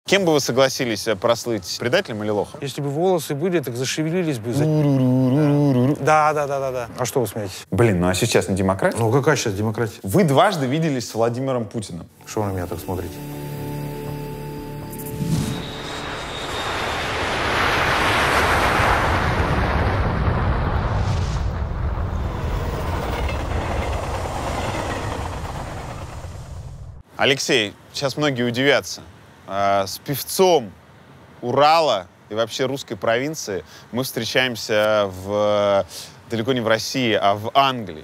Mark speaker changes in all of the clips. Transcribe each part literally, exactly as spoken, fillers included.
Speaker 1: Кем бы вы согласились прослыть, предателем или лохом?
Speaker 2: Если бы волосы были, так зашевелились бы. Да, да, да, да, да. А что вы смеетесь?
Speaker 1: Блин, ну а сейчас не демократия?
Speaker 2: Ну какая сейчас демократия?
Speaker 1: Вы дважды виделись с Владимиром Путиным.
Speaker 2: Что вы на меня так смотрите?
Speaker 1: Алексей, сейчас многие удивятся. С певцом Урала и вообще русской провинции мы встречаемся в, далеко не в России, а в Англии.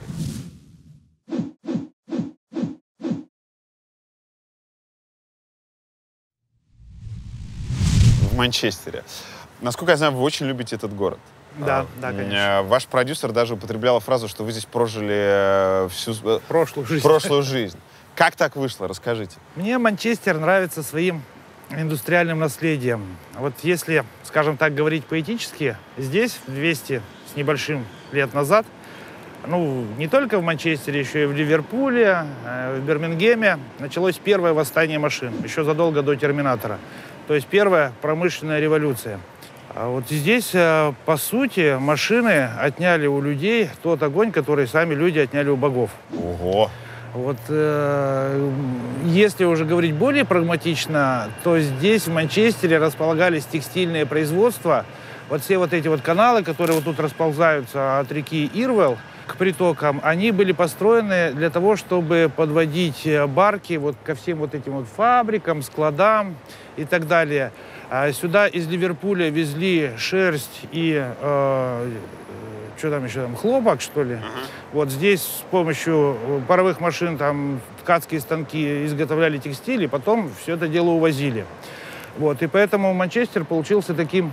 Speaker 1: В Манчестере. Насколько я знаю, вы очень любите этот город.
Speaker 2: Да, да, конечно.
Speaker 1: Ваш продюсер даже употреблял фразу, что вы здесь прожили всю
Speaker 2: прошлую жизнь.
Speaker 1: Прошлую жизнь. Как так вышло? Расскажите.
Speaker 2: Мне Манчестер нравится своим индустриальным наследием. Вот если, скажем так, говорить поэтически, здесь, двести с небольшим лет назад, ну, не только в Манчестере, еще и в Ливерпуле, в Бирмингеме началось первое восстание машин, еще задолго до Терминатора. То есть первая промышленная революция. А вот здесь, по сути, машины отняли у людей тот огонь, который сами люди отняли у богов.
Speaker 1: Ого!
Speaker 2: Вот э, если уже говорить более прагматично, то здесь, в Манчестере, располагались текстильные производства. Вот все вот эти вот каналы, которые вот тут расползаются от реки Ирвелл к притокам, они были построены для того, чтобы подводить барки вот ко всем вот этим вот фабрикам, складам и так далее. А сюда из Ливерпуля везли шерсть и э, что там еще, там, хлопок, что ли? Uh-huh. Вот здесь с помощью паровых машин, там, ткацкие станки изготовляли текстиль, и потом все это дело увозили. Вот, и поэтому Манчестер получился таким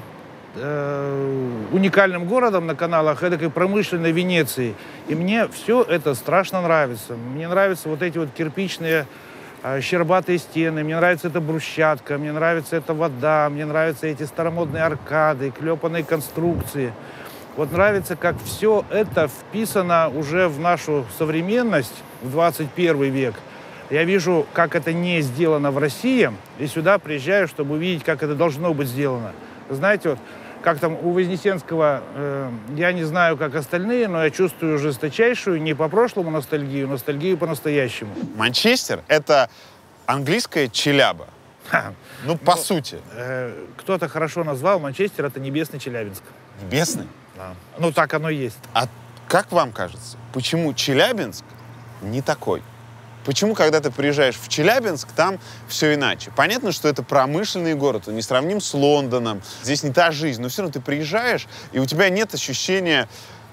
Speaker 2: э, уникальным городом на каналах эдакой промышленной Венеции. И мне все это страшно нравится. Мне нравятся вот эти вот кирпичные э, щербатые стены, мне нравится эта брусчатка, мне нравится эта вода, мне нравятся эти старомодные аркады, клепанные конструкции. Вот нравится, как все это вписано уже в нашу современность, в двадцать первый век. Я вижу, как это не сделано в России, и сюда приезжаю, чтобы увидеть, как это должно быть сделано. Знаете, вот как там у Вознесенского, э, я не знаю, как остальные, но я чувствую жесточайшую не по прошлому ностальгию, ностальгию по настоящему.
Speaker 1: Manchester — это английская Челяба. Ха. Ну, по ну, сути.
Speaker 2: Э, кто-то хорошо назвал, Манчестер — это небесный Челябинск.
Speaker 1: Небесный?
Speaker 2: Да. Ну, так оно и есть.
Speaker 1: А как вам кажется, почему Челябинск не такой? Почему, когда ты приезжаешь в Челябинск, там все иначе? Понятно, что это промышленный город, он не сравним с Лондоном. Здесь не та жизнь, но все равно ты приезжаешь, и у тебя нет ощущения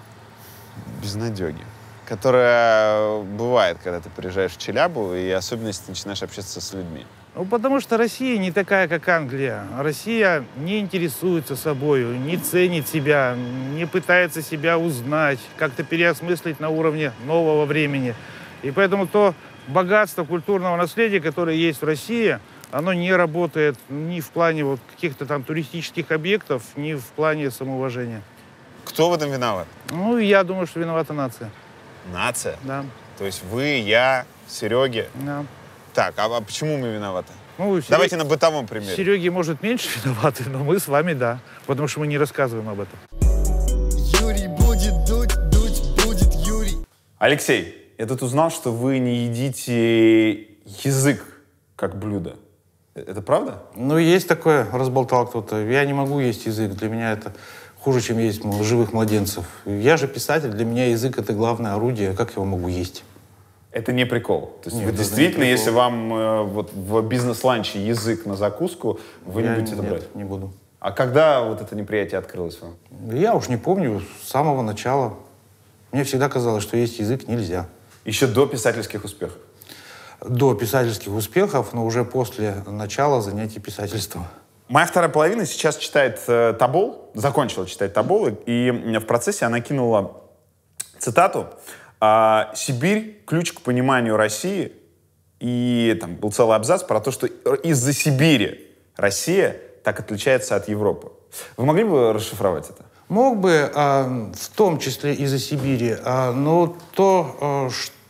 Speaker 1: безнадеги, которая бывает, когда ты приезжаешь в Челябу, и особенно, если ты начинаешь общаться с людьми.
Speaker 2: Ну, потому что Россия не такая, как Англия. Россия не интересуется собою, не ценит себя, не пытается себя узнать, как-то переосмыслить на уровне нового времени. И поэтому то богатство культурного наследия, которое есть в России, оно не работает ни в плане вот каких-то там туристических объектов, ни в плане самоуважения.
Speaker 1: Кто в этом виноват?
Speaker 2: Ну, я думаю, что виновата нация.
Speaker 1: Нация?
Speaker 2: Да.
Speaker 1: То есть вы, я, Сереги?
Speaker 2: Да.
Speaker 1: Так, а, а почему мы виноваты?
Speaker 2: Ну, Серег...
Speaker 1: Давайте на бытовом примере.
Speaker 2: Сереги, может, меньше виноваты, но мы с вами, да. Потому что мы не рассказываем об этом.
Speaker 3: Юрий будет дуть, дуть будет Юрий.
Speaker 1: Алексей, я тут узнал, что вы не едите язык как блюдо. Это правда?
Speaker 2: Ну, есть такое, разболтал кто-то. Я не могу есть язык. Для меня это хуже, чем есть живых младенцев. Я же писатель, для меня язык — это главное орудие. Как я его могу есть?
Speaker 1: Это не прикол. То есть
Speaker 2: Нет,
Speaker 1: вы действительно,
Speaker 2: не
Speaker 1: если вам э, вот в бизнес-ланче язык на закуску, вы
Speaker 2: я
Speaker 1: не будете это
Speaker 2: нет,
Speaker 1: брать?
Speaker 2: не буду.
Speaker 1: А когда вот это неприятие открылось вам?
Speaker 2: Я уж не помню, с самого начала. Мне всегда казалось, что есть язык нельзя.
Speaker 1: Еще до писательских успехов?
Speaker 2: До писательских успехов, но уже после начала занятий писательством.
Speaker 1: Моя вторая половина сейчас читает э, Тобол, закончила читать Тобол, и в процессе она кинула цитату: а, «Сибирь — ключ к пониманию России». И там был целый абзац про то, что из-за Сибири Россия так отличается от Европы. Вы могли бы расшифровать это?
Speaker 2: Мог бы, а, в том числе из-за Сибири, а, но то, а,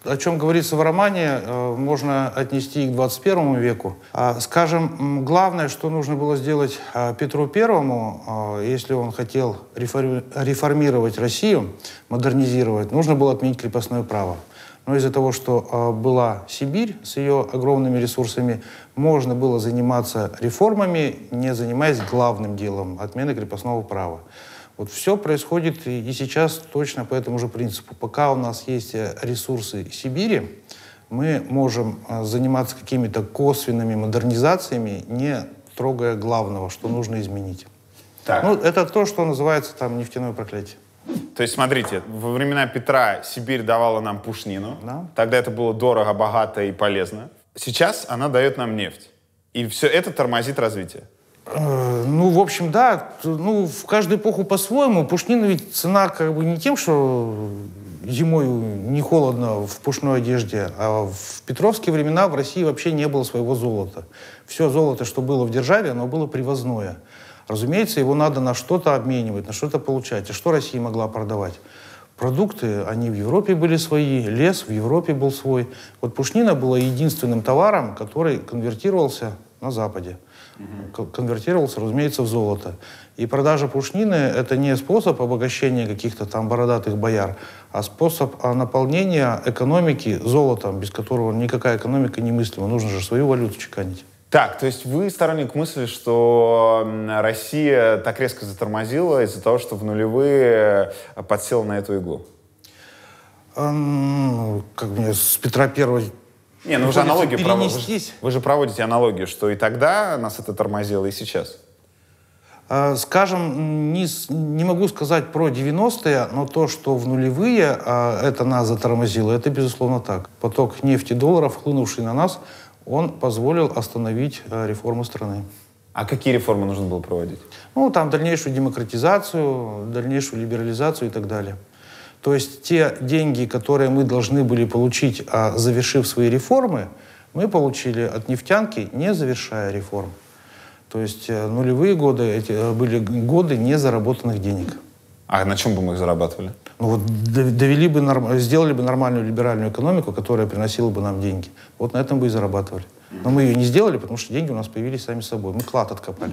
Speaker 2: о чем говорится в романе, можно отнести и к двадцать первому веку. Скажем, главное, что нужно было сделать Петру Первому, если он хотел реформировать Россию, модернизировать, нужно было отменить крепостное право. Но из-за того, что была Сибирь с ее огромными ресурсами, можно было заниматься реформами, не занимаясь главным делом — отменой крепостного права. Вот все происходит и сейчас точно по этому же принципу. Пока у нас есть ресурсы Сибири, мы можем заниматься какими-то косвенными модернизациями, не трогая главного, что нужно изменить. Так. Ну, это то, что называется там нефтяное проклятие.
Speaker 1: То есть, смотрите, во времена Петра Сибирь давала нам пушнину.
Speaker 2: Да.
Speaker 1: Тогда это было дорого, богато и полезно. Сейчас она дает нам нефть. И все это тормозит развитие.
Speaker 2: Э, ну, в общем, да. Ну, в каждую эпоху по-своему. Пушнина ведь цена как бы не тем, что зимой не холодно в пушной одежде, а в петровские времена в России вообще не было своего золота. Все золото, что было в державе, оно было привозное. Разумеется, его надо на что-то обменивать, на что-то получать. А что Россия могла продавать? Продукты, они в Европе были свои, лес в Европе был свой. Вот пушнина была единственным товаром, который конвертировался на Западе. Угу. Конвертировался, разумеется, в золото. И продажа пушнины — это не способ обогащения каких-то там бородатых бояр, а способ наполнения экономики золотом, без которого никакая экономика немыслима. Нужно же свою валюту чеканить.
Speaker 1: Так, то есть вы сторонник мысли, что Россия так резко затормозила из-за того, что в нулевые подсела на эту иглу?
Speaker 2: Um, как мне с Петра Первого...
Speaker 1: Не, ну вы же аналогию проводите. Вы, вы же проводите аналогию, что и тогда нас это тормозило, и сейчас.
Speaker 2: Uh, скажем, не, не могу сказать про девяностые, но то, что в нулевые uh, это нас затормозило, это безусловно так. Поток нефти, долларов, хлынувший на нас, он позволил остановить э, реформу страны.
Speaker 1: А какие реформы нужно было проводить?
Speaker 2: Ну, там дальнейшую демократизацию, дальнейшую либерализацию и так далее. То есть те деньги, которые мы должны были получить, а, завершив свои реформы, мы получили от нефтянки, не завершая реформ. То есть э, нулевые годы эти, э, были годы незаработанных денег.
Speaker 1: А на чем бы мы их зарабатывали?
Speaker 2: Ну вот довели бы, сделали бы нормальную либеральную экономику, которая приносила бы нам деньги. Вот на этом бы и зарабатывали. Но мы ее не сделали, потому что деньги у нас появились сами собой. Мы клад откопали.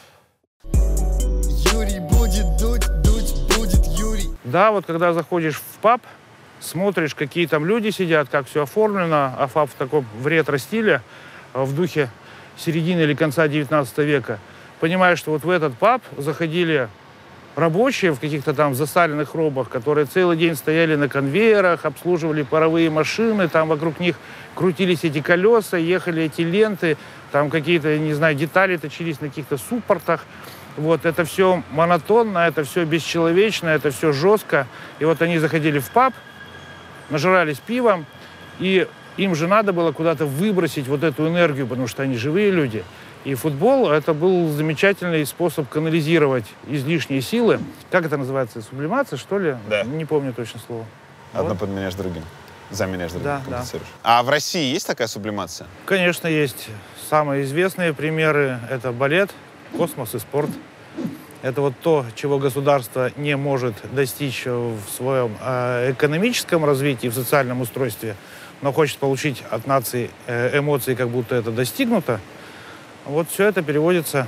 Speaker 3: Юрий будет дуть, дуть будет Юрий.
Speaker 2: Да, вот когда заходишь в паб, смотришь, какие там люди сидят, как все оформлено, а паб в таком в ретро-стиле, в духе середины или конца девятнадцатого века, понимаешь, что вот в этот паб заходили рабочие в каких-то там засаленных робах, которые целый день стояли на конвейерах, обслуживали паровые машины, там вокруг них крутились эти колеса, ехали эти ленты, там какие-то, не знаю, детали точились на каких-то суппортах. Вот это все монотонно, это все бесчеловечно, это все жестко. И вот они заходили в паб, нажирались пивом, и им же надо было куда-то выбросить вот эту энергию, потому что они живые люди. И футбол — это был замечательный способ канализировать излишние силы. Как это называется? Сублимация, что ли?
Speaker 1: Да.
Speaker 2: Не помню точно слово.
Speaker 1: Одно
Speaker 2: вот.
Speaker 1: подменяешь другим. Заменяешь другим.
Speaker 2: Да, да.
Speaker 1: А в России есть такая сублимация?
Speaker 2: Конечно, есть. Самые известные примеры — это балет, космос и спорт. Это вот то, чего государство не может достичь в своем э, экономическом развитии, в социальном устройстве, но хочет получить от нации э, эмоции, как будто это достигнуто. Вот все это переводится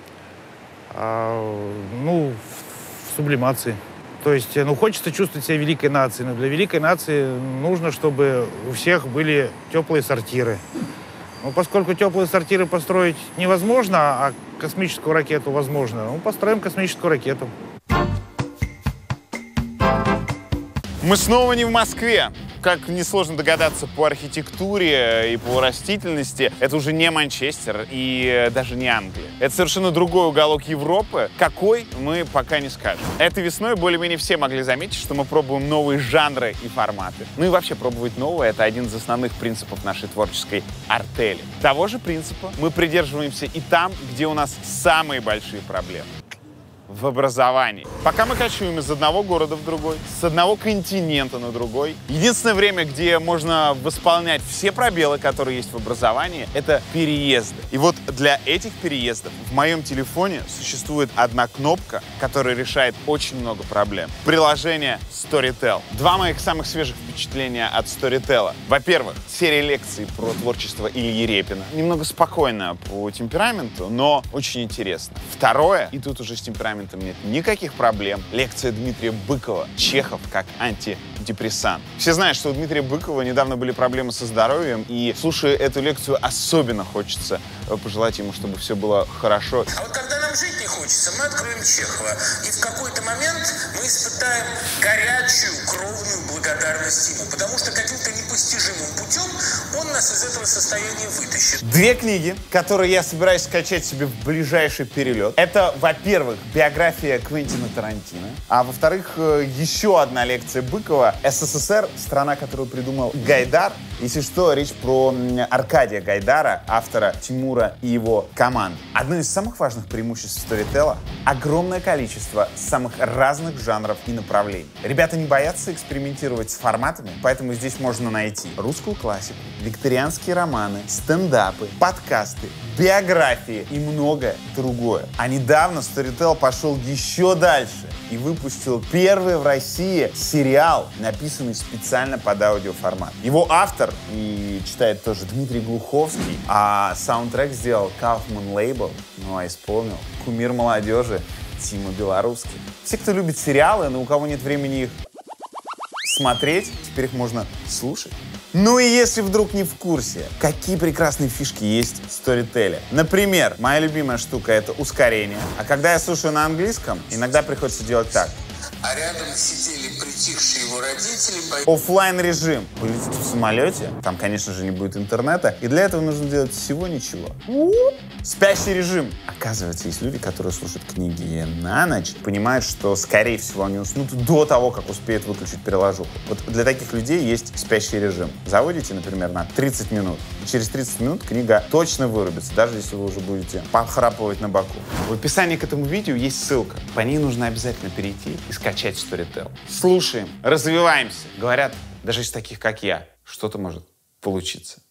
Speaker 2: э, ну, в сублимации. То есть, ну, хочется чувствовать себя великой нацией, но для великой нации нужно, чтобы у всех были теплые сортиры. Но поскольку теплые сортиры построить невозможно, а космическую ракету возможно, ну, построим космическую ракету.
Speaker 1: Мы снова не в Москве. Как несложно догадаться по архитектуре и по растительности, это уже не Манчестер и даже не Англия. Это совершенно другой уголок Европы. Какой, мы пока не скажем. Этой весной более-менее все могли заметить, что мы пробуем новые жанры и форматы. Ну и вообще пробовать новое — это один из основных принципов нашей творческой артели. Того же принципа мы придерживаемся и там, где у нас самые большие проблемы. в образовании. Пока мы кочуем из одного города в другой, с одного континента на другой, единственное время, где можно восполнять все пробелы, которые есть в образовании, это переезды. И вот для этих переездов в моем телефоне существует одна кнопка, которая решает очень много проблем. Приложение Storytel. Два моих самых свежих впечатления от Storytel. Во-первых, серия лекций про творчество Ильи Репина. Немного спокойно по темпераменту, но очень интересно. Второе, и тут уже с темпераментом нет никаких проблем, лекция Дмитрия Быкова «Чехов как антидепрессант». Все знают, что у Дмитрия Быкова недавно были проблемы со здоровьем, и слушая эту лекцию, особенно хочется пожелать ему, чтобы все было хорошо.
Speaker 4: А вот когда нам жить не хочется, мы откроем Чехова, и в какой-то момент мы испытаем горячую, кровную благодарность ему, потому что каким-то непостижимым путем он нас из этого состояния вытащит.
Speaker 1: Две книги, которые я собираюсь скачать себе в ближайший перелет. Это, во-первых, биография Квентина Тарантино, а во-вторых, еще одна лекция Быкова «СССР. Страна, которую придумал Гайдар». Если что, речь про Аркадия Гайдара, автора «Тимура» и его команды. Одно из самых важных преимуществ Storytel — огромное количество самых разных жанров и направлений. Ребята не боятся экспериментировать с форматами, поэтому здесь можно найти русскую классику, викторианские романы, стендапы, подкасты, биографии и многое другое. А недавно Storytel пошел еще дальше и выпустил первый в России сериал, написанный специально под аудиоформат. Его автор и читает тоже Дмитрий Глуховский, а саундтрек сделал Kaufman Label, ну а исполнил кумир молодежи Тима Белорусский. Все, кто любит сериалы, но у кого нет времени их смотреть, теперь их можно слушать. Ну и если вдруг не в курсе, какие прекрасные фишки есть в Storytel. Например, моя любимая штука — это ускорение. А когда я слушаю на английском, иногда приходится делать так.
Speaker 4: А рядом сидели притихшие его родители.
Speaker 1: Оффлайн режим. Вы летите в самолете, там, конечно же, не будет интернета, и для этого нужно делать всего ничего. Спящий режим. Оказывается, есть люди, которые слушают книги на ночь, понимают, что, скорее всего, они уснут до того, как успеют выключить переложуху. Вот для таких людей есть спящий режим. Заводите, например, на тридцать минут. И через тридцать минут книга точно вырубится, даже если вы уже будете похрапывать на боку. В описании к этому видео есть ссылка. По ней нужно обязательно перейти и скачать Storytel. Слушаем, развиваемся. Говорят, даже из таких, как я, что-то может получиться.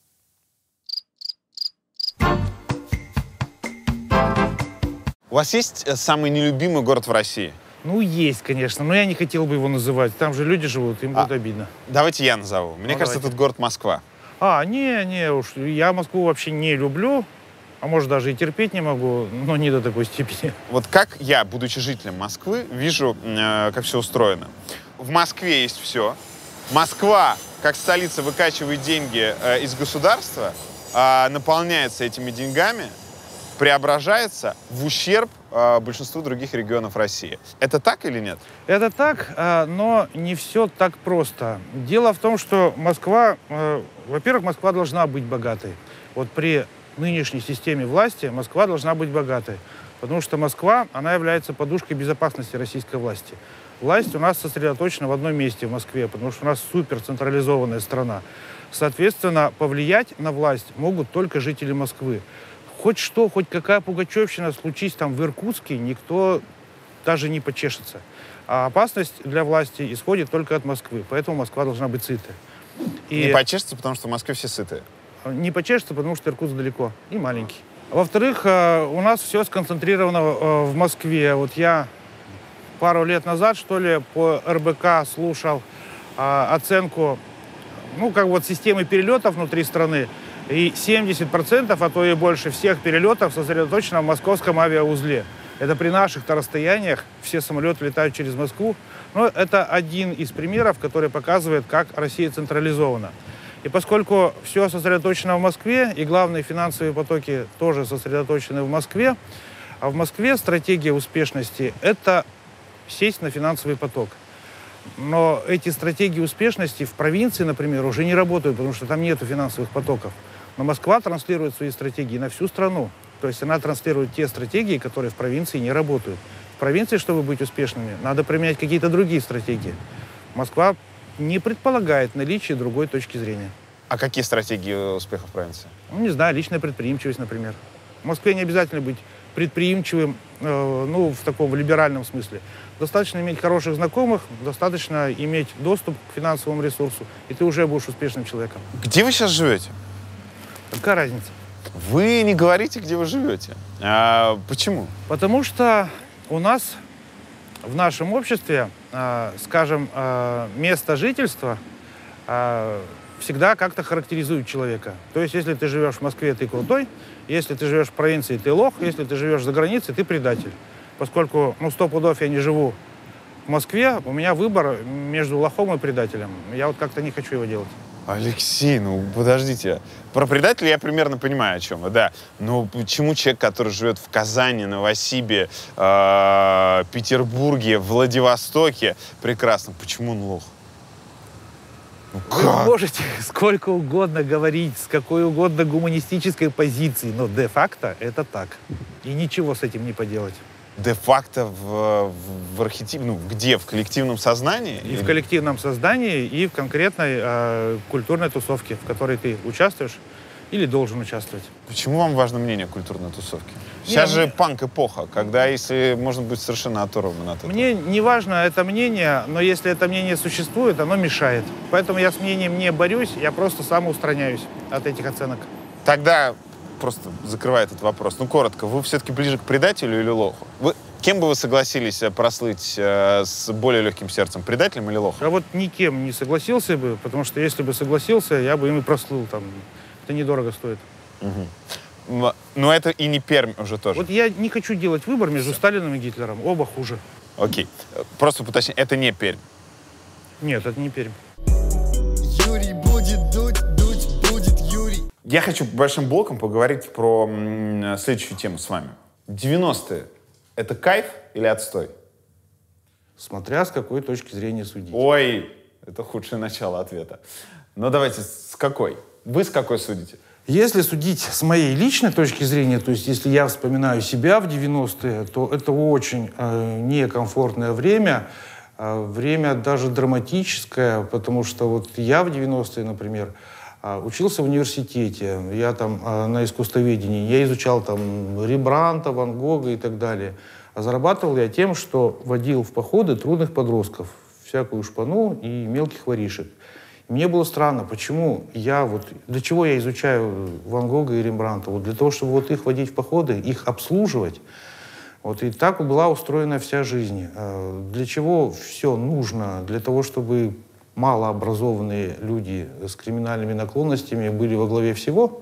Speaker 1: У вас есть самый нелюбимый город в России?
Speaker 2: Ну, есть, конечно, но я не хотел бы его называть. Там же люди живут, им
Speaker 1: а,
Speaker 2: будет обидно.
Speaker 1: Давайте я назову. Мне ну, кажется, давайте. Этот город Москва.
Speaker 2: А, не, не, уж я Москву вообще не люблю, а может даже и терпеть не могу, но не до такой степени.
Speaker 1: Вот как я, будучи жителем Москвы, вижу, э, как все устроено. В Москве есть все. Москва, как столица, выкачивает деньги э, из государства, э, наполняется этими деньгами, преображается в ущерб э, большинству других регионов России. Это так или нет?
Speaker 2: Это так, э, но не все так просто. Дело в том, что Москва, э, во-первых, Москва должна быть богатой. Вот при нынешней системе власти Москва должна быть богатой, потому что Москва, она является подушкой безопасности российской власти. Власть у нас сосредоточена в одном месте в Москве, потому что у нас суперцентрализованная страна. Соответственно, повлиять на власть могут только жители Москвы. Хоть что, хоть какая пугачевщина случись там в Иркутске, никто даже не почешется. А опасность для власти исходит только от Москвы, поэтому Москва должна быть сытая.
Speaker 1: И не почешется, потому что в Москве все сытые?
Speaker 2: Не почешется, потому что Иркутск далеко и маленький. Во-вторых, у нас все сконцентрировано в Москве. Вот я пару лет назад, что ли, по эр бэ ка слушал оценку, ну, как вот системы перелетов внутри страны. И семьдесят процентов, а то и больше, всех перелетов сосредоточено в московском авиаузле. Это при наших-то расстояниях все самолеты летают через Москву. Но это один из примеров, который показывает, как Россия централизована. И поскольку все сосредоточено в Москве, и главные финансовые потоки тоже сосредоточены в Москве, а в Москве стратегия успешности – это сесть на финансовый поток. Но эти стратегии успешности в провинции, например, уже не работают, потому что там нет финансовых потоков. Но Москва транслирует свои стратегии на всю страну. То есть она транслирует те стратегии, которые в провинции не работают. В провинции, чтобы быть успешными, надо применять какие-то другие стратегии. Москва не предполагает наличие другой точки зрения.
Speaker 1: А какие стратегии успеха в провинции?
Speaker 2: Ну, не знаю, личная предприимчивость, например. В Москве не обязательно быть предприимчивым э, ну, в таком в либеральном смысле. Достаточно иметь хороших знакомых, достаточно иметь доступ к финансовому ресурсу, и ты уже будешь успешным человеком.
Speaker 1: Где вы сейчас живете?
Speaker 2: Какая разница?
Speaker 1: Вы не говорите, где вы живете. А почему?
Speaker 2: Потому что у нас в нашем обществе, э, скажем, э, место жительства э, всегда как-то характеризует человека. То есть, если ты живешь в Москве, ты крутой, если ты живешь в провинции, ты лох, если ты живешь за границей, ты предатель. Поскольку, ну, сто пудов я не живу в Москве, у меня выбор между лохом и предателем. Я вот как-то не хочу его делать.
Speaker 1: Алексей, ну подождите. Про предателя я примерно понимаю, о чем вы, да. Но почему человек, который живет в Казани, Новосибе, э, Петербурге, Владивостоке, прекрасно, почему он лох? Ну,
Speaker 2: Вы
Speaker 1: как?
Speaker 2: можете сколько угодно говорить, с какой угодно гуманистической позиции, но де-факто это так. И ничего с этим не поделать.
Speaker 1: Де-факто в, в, в архетипе, ну, где? В коллективном сознании?
Speaker 2: И
Speaker 1: Или...
Speaker 2: в коллективном создании, и в конкретной э, культурной тусовке, в которой ты участвуешь или должен участвовать.
Speaker 1: Почему вам важно мнение культурной тусовки? Сейчас
Speaker 2: Не,
Speaker 1: же
Speaker 2: мне...
Speaker 1: панк-эпоха, когда, если можно быть совершенно оторван от этого.
Speaker 2: Мне не важно это мнение, но если это мнение существует, оно мешает. Поэтому я с мнением не борюсь, я просто самоустраняюсь от этих оценок.
Speaker 1: Тогда просто закрывая этот вопрос. Ну, коротко, вы все-таки ближе к предателю или лоху? Вы, кем бы вы согласились прослыть э, с более легким сердцем, предателем или лохом?
Speaker 2: А вот никем не согласился бы, потому что если бы согласился, я бы им и прослыл. Там. Это недорого стоит.
Speaker 1: Угу. Но это и не Пермь уже тоже.
Speaker 2: Вот я не хочу делать выбор между Сталиным и Гитлером. Оба хуже.
Speaker 1: Окей. Просто поточнее, это не Пермь.
Speaker 2: Нет, это не Пермь.
Speaker 3: Юрий будет дуть, дуть будет Юрий.
Speaker 1: Я хочу большим блоком поговорить про м, следующую тему с вами. девяностые — это кайф или отстой?
Speaker 2: Смотря с какой точки зрения судить.
Speaker 1: Ой, это худшее начало ответа. Но давайте, с какой? Вы с какой судите?
Speaker 2: Если судить с моей личной точки зрения, то есть если я вспоминаю себя в девяностые, то это очень э, некомфортное время, э, время даже драматическое, потому что вот я в девяностые, например, э, учился в университете, я там э, на искусствоведении, я изучал там Рембрандта, Ван Гога и так далее. А зарабатывал я тем, что водил в походы трудных подростков, всякую шпану и мелких воришек. Мне было странно, почему я вот... Для чего я изучаю Ван Гога и Рембрандта? Вот для того, чтобы вот их водить в походы, их обслуживать. Вот и так была устроена вся жизнь. Для чего все нужно? Для того, чтобы малообразованные люди с криминальными наклонностями были во главе всего.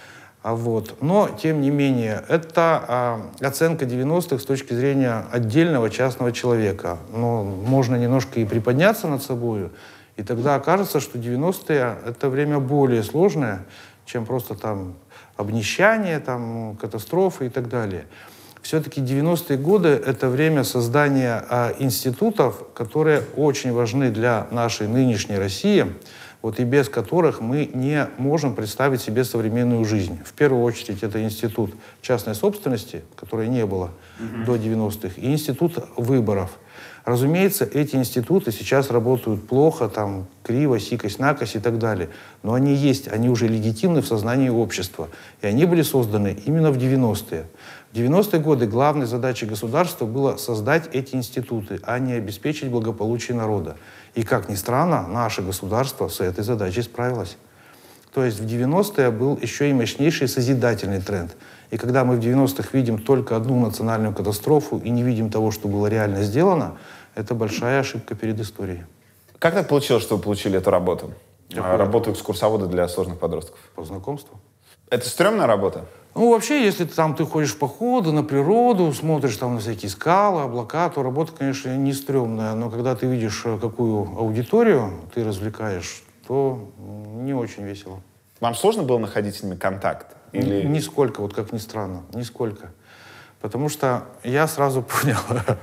Speaker 2: А вот. Но, тем не менее, это а, оценка девяностых с точки зрения отдельного частного человека. Но можно немножко и приподняться над собой. И тогда окажется, что девяностые — это время более сложное, чем просто там обнищание, там, катастрофы и так далее. Все-таки девяностые годы — это время создания а, институтов, которые очень важны для нашей нынешней России, вот, и без которых мы не можем представить себе современную жизнь. В первую очередь это институт частной собственности, которой не было mm-hmm. до девяностых, и институт выборов. Разумеется, эти институты сейчас работают плохо, там, криво, сикось-накось и так далее. Но они есть, они уже легитимны в сознании общества. И они были созданы именно в девяностые. В девяностые годы главной задачей государства было создать эти институты, а не обеспечить благополучие народа. И, как ни странно, наше государство с этой задачей справилось. То есть в девяностые был еще и мощнейший созидательный тренд. И когда мы в девяностых видим только одну национальную катастрофу и не видим того, что было реально сделано, это большая ошибка перед историей.
Speaker 1: Как так получилось, что вы получили эту работу?
Speaker 2: Какую?
Speaker 1: Работу экскурсовода для сложных подростков.
Speaker 2: По знакомству.
Speaker 1: Это стрёмная работа?
Speaker 2: Ну, вообще, если ты, там, ты ходишь в походы, на природу, смотришь там на всякие скалы, облака, то работа, конечно, не стрёмная. Но когда ты видишь, какую аудиторию ты развлекаешь, то не очень весело.
Speaker 1: Вам сложно было находить с ними контакт? Или...
Speaker 2: Нисколько, вот как ни странно, нисколько. Потому что я сразу понял,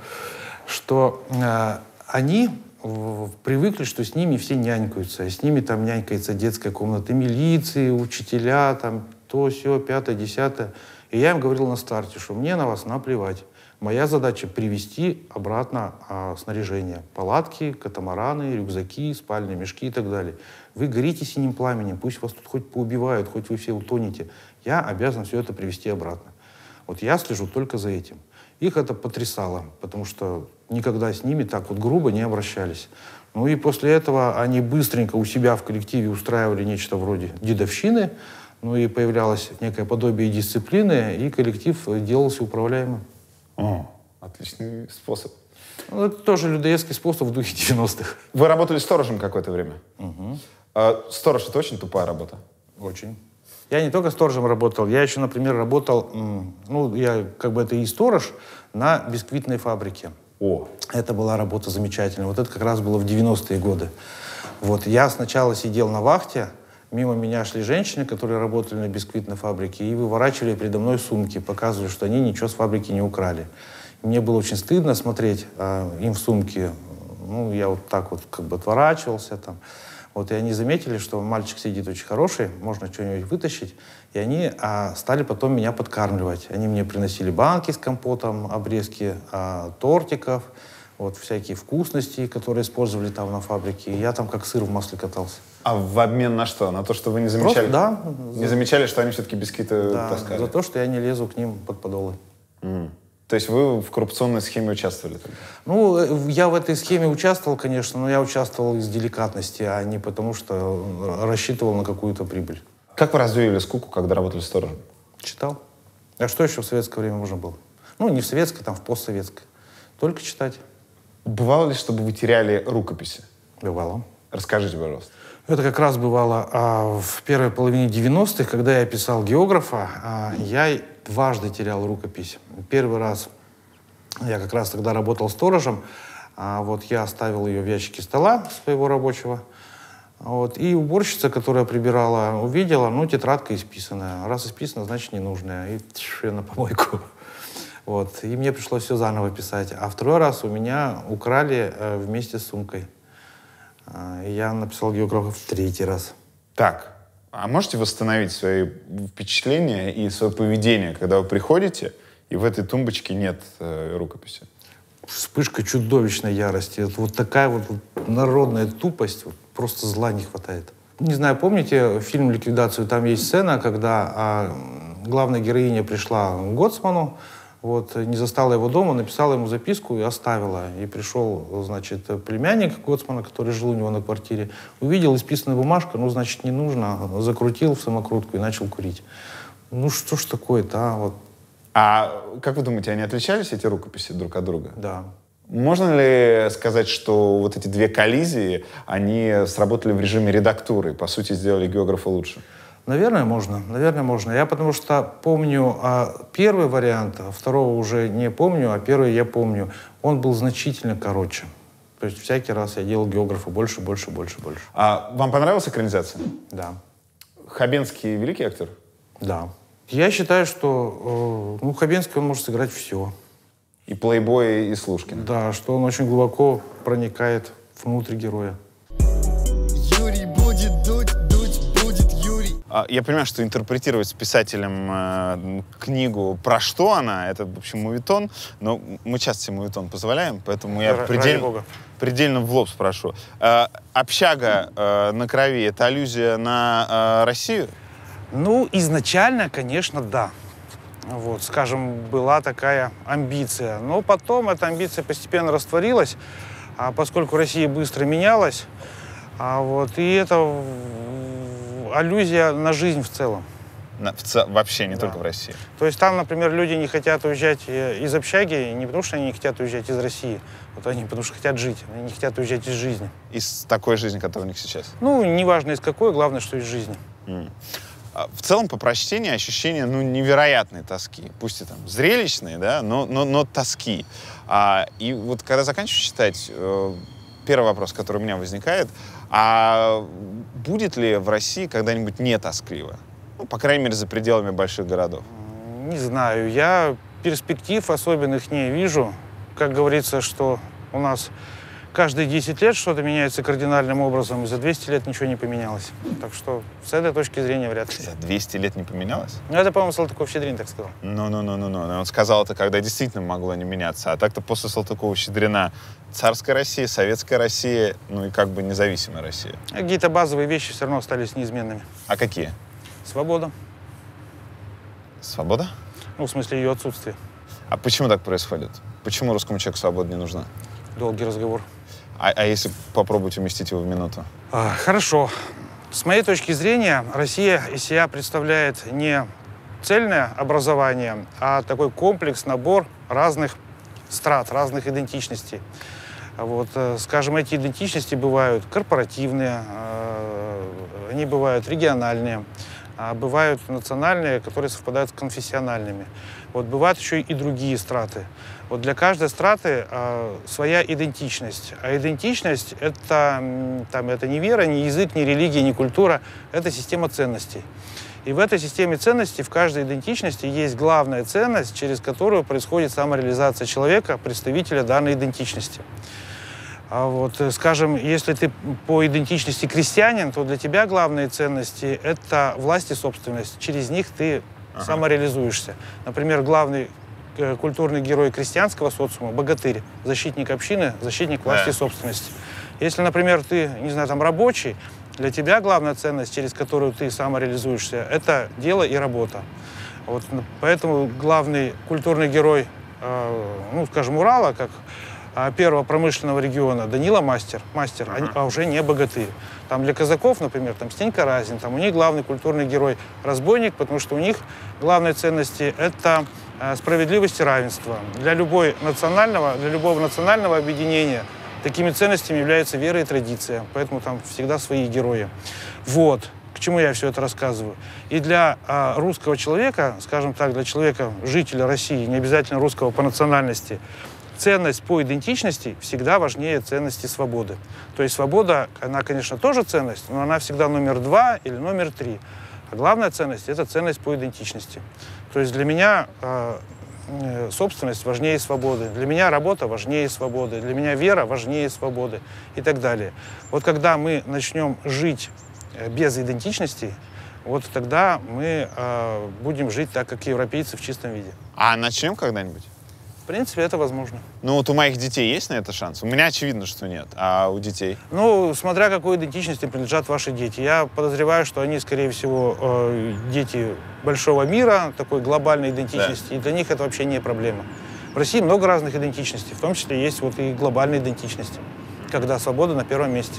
Speaker 2: что э, они в, привыкли, что с ними все нянькаются. И с ними там нянькается детская комната милиции, учителя, там то, сё, пятое, десятое. И я им говорил на старте, что мне на вас наплевать. Моя задача привезти обратно а, снаряжение. Палатки, катамараны, рюкзаки, спальные мешки и так далее. Вы горите синим пламенем, пусть вас тут хоть поубивают, хоть вы все утонете. Я обязан все это привезти обратно. Вот я слежу только за этим. Их это потрясало, потому что никогда с ними так вот грубо не обращались. Ну и после этого они быстренько у себя в коллективе устраивали нечто вроде дедовщины, ну и появлялось некое подобие дисциплины, и коллектив делался управляемым.
Speaker 1: О, отличный способ.
Speaker 2: Ну, это тоже людоедский способ в духе девяностых.
Speaker 1: Вы работали сторожем какое-то время?
Speaker 2: Угу.
Speaker 1: А, сторож — это очень тупая работа.
Speaker 2: Очень. Я не только сторожем работал, я еще, например, работал, ну, я как бы это и сторож на бисквитной фабрике.
Speaker 1: О.
Speaker 2: Это была работа замечательная. Вот это как раз было в девяностые годы. Вот я сначала сидел на вахте, мимо меня шли женщины, которые работали на бисквитной фабрике, и выворачивали передо мной сумки, показывали, что они ничего с фабрики не украли. И мне было очень стыдно смотреть а, им в сумки. Ну, я вот так вот как бы отворачивался там. Вот, и они заметили, что мальчик сидит очень хороший, можно что-нибудь вытащить. И они а, стали потом меня подкармливать. Они мне приносили банки с компотом, обрезки а, тортиков, вот, всякие вкусности, которые использовали там на фабрике. И я там как сыр в масле катался.
Speaker 1: А в обмен на что? На то, что вы не замечали?
Speaker 2: Просто, да.
Speaker 1: Не замечали, что они все-таки бисквиты
Speaker 2: Да,
Speaker 1: таскали?
Speaker 2: за то, что я не лезу к ним под подолы.
Speaker 1: Mm. То есть вы в коррупционной схеме участвовали тогда?
Speaker 2: Ну, я в этой схеме участвовал, конечно, но я участвовал из деликатности, а не потому, что рассчитывал на какую-то прибыль.
Speaker 1: Как вы развеяли скуку, когда работали сторожем?
Speaker 2: Читал. А что еще в советское время можно было? Ну, не в советское, там, в постсоветское. Только читать.
Speaker 1: Бывало ли, чтобы вы теряли рукописи?
Speaker 2: Бывало.
Speaker 1: Расскажите, пожалуйста.
Speaker 2: Это как раз бывало а, в первой половине девяностых, когда я писал географа, а, я дважды терял рукопись. Первый раз я как раз тогда работал сторожем, а вот я оставил ее в ящике стола своего рабочего, вот, и уборщица, которая прибирала, увидела, ну, тетрадка исписанная. Раз исписана, значит, ненужная. И тш, ее на помойку. Вот, и мне пришлось все заново писать. А второй раз у меня украли э, вместе с сумкой. Я написал географа в третий раз.
Speaker 1: Так, а можете восстановить свои впечатления и свое поведение, когда вы приходите, и в этой тумбочке нет э, рукописи?
Speaker 2: Вспышка чудовищной ярости. Это вот такая вот народная тупость, вот, просто зла не хватает. Не знаю, помните фильм «Ликвидацию»? Там есть сцена, когда а, главная героиня пришла к Гоцману, вот, не застала его дома, написала ему записку и оставила. И пришел, значит, племянник Гоцмана, который жил у него на квартире, увидел исписанную бумажку, ну, значит, не нужно, закрутил в самокрутку и начал курить. Ну, что ж такое-то, а? Вот.
Speaker 1: А как вы думаете, они отличались, эти рукописи, друг от друга?
Speaker 2: Да.
Speaker 1: Можно ли сказать, что вот эти две коллизии, они сработали в режиме редактуры, по сути, сделали географа лучше?
Speaker 2: Наверное, можно. Наверное, можно. Я потому что помню а, первый вариант, а второго уже не помню, а первый я помню. Он был значительно короче. То есть всякий раз я делал географа больше, больше, больше, больше.
Speaker 1: А вам понравилась экранизация?
Speaker 2: Да.
Speaker 1: Хабенский великий актер?
Speaker 2: Да. Я считаю, что э, ну, Хабенский, он может сыграть все.
Speaker 1: И плейбой, и Слушкин?
Speaker 2: Да, что он очень глубоко проникает внутрь героя.
Speaker 3: Юрий будет дуть, дуть будет Юрий.
Speaker 1: Я понимаю, что интерпретировать с писателем э, книгу «Про что она?» — это, в общем, моветон, но мы часто себе моветон позволяем, поэтому я
Speaker 2: Р-
Speaker 1: предельно, предельно в лоб спрошу. Э, «Общага э, на крови» — это аллюзия на э, Россию?
Speaker 2: Ну, изначально, конечно, да. Вот, скажем, была такая амбиция. Но потом эта амбиция постепенно растворилась, а поскольку Россия быстро менялась, а вот, и это аллюзия на жизнь в целом.
Speaker 1: На, в ц... Вообще, не
Speaker 2: Да.
Speaker 1: только в России.
Speaker 2: То есть там, например, люди не хотят уезжать из общаги не потому, что они не хотят уезжать из России, вот они потому что хотят жить, они не хотят уезжать из жизни.
Speaker 1: Из такой жизни, которая у них сейчас.
Speaker 2: Ну, неважно из какой, главное, что из жизни.
Speaker 1: Mm. В целом, по прочтению ощущение, ну, невероятной тоски. Пусть и там зрелищные, да, но, но, но тоски. А, и вот когда заканчиваю читать, э, первый вопрос, который у меня возникает, а будет ли в России когда-нибудь не тоскливо? Ну, по крайней мере, за пределами больших городов.
Speaker 2: Не знаю, я перспектив особенных не вижу. Как говорится, что у нас каждые десять лет что-то меняется кардинальным образом, и за двести лет ничего не поменялось. Так что с этой точки зрения вряд ли.
Speaker 1: За двести лет не поменялось?
Speaker 2: Ну, это, по-моему, Салтыков-Щедрин так сказал.
Speaker 1: Ну-ну-ну-ну-ну. Он сказал это, когда действительно могло не меняться. А так-то после Салтыкова-Щедрина царская Россия, советская Россия, ну и как бы независимая Россия.
Speaker 2: А какие-то базовые вещи все равно остались неизменными.
Speaker 1: А какие?
Speaker 2: Свобода.
Speaker 1: Свобода?
Speaker 2: Ну, в смысле ее отсутствия.
Speaker 1: А почему так происходит? Почему русскому человеку свобода не нужна?
Speaker 2: Долгий разговор.
Speaker 1: А, а если попробовать уместить его в минуту?
Speaker 2: А, хорошо. С моей точки зрения, Россия из себя представляет не цельное образование, а такой комплекс, набор разных страт, разных идентичностей. Вот, скажем, эти идентичности бывают корпоративные, они бывают региональные, а бывают национальные, которые совпадают с конфессиональными. Вот, бывают еще и другие страты. Вот для каждой страты э, своя идентичность. А идентичность — это, там, это не вера, не язык, не религия, не культура, это система ценностей. И в этой системе ценностей, в каждой идентичности есть главная ценность, через которую происходит самореализация человека, представителя данной идентичности. А вот, скажем, если ты по идентичности крестьянин, то для тебя главные ценности — это власть и собственность. Через них ты ага. самореализуешься. Например, главный э, культурный герой крестьянского социума — богатырь, защитник общины, защитник власти и собственности. Если, например, ты, не знаю, там рабочий, для тебя главная ценность, через которую ты самореализуешься, это дело и работа. Вот, поэтому главный культурный герой, э, ну, скажем, Урала, как первого промышленного региона, Данила мастер, мастер, uh-huh. а уже не богатырь. Там для казаков, например, там Стенька Разин, там у них главный культурный герой разбойник, потому что у них главные ценности — это э, справедливость и равенство. Для любой национального, для любого национального объединения такими ценностями являются вера и традиция, поэтому там всегда свои герои. Вот. К чему я все это рассказываю? И для э, русского человека, скажем так, для человека, жителя России, не обязательно русского по национальности, ценность по идентичности всегда важнее ценности свободы. То есть свобода, она, конечно, тоже ценность, но она всегда номер два или номер три. А главная ценность — это ценность по идентичности. То есть для меня э, собственность важнее свободы, для меня работа важнее свободы, для меня вера важнее свободы и так далее. Вот когда мы начнем жить без идентичности, вот тогда мы э, будем жить так, как европейцы, в чистом виде.
Speaker 1: А начнем когда-нибудь?
Speaker 2: В принципе, это возможно.
Speaker 1: Ну вот у моих детей есть на это шанс? У меня очевидно, что нет. А у детей?
Speaker 2: Ну, смотря какой идентичности принадлежат ваши дети. Я подозреваю, что они, скорее всего, э, дети большого мира, такой глобальной идентичности, да. И для них это вообще не проблема. В России много разных идентичностей, в том числе есть вот и глобальные идентичности, когда свобода на первом месте.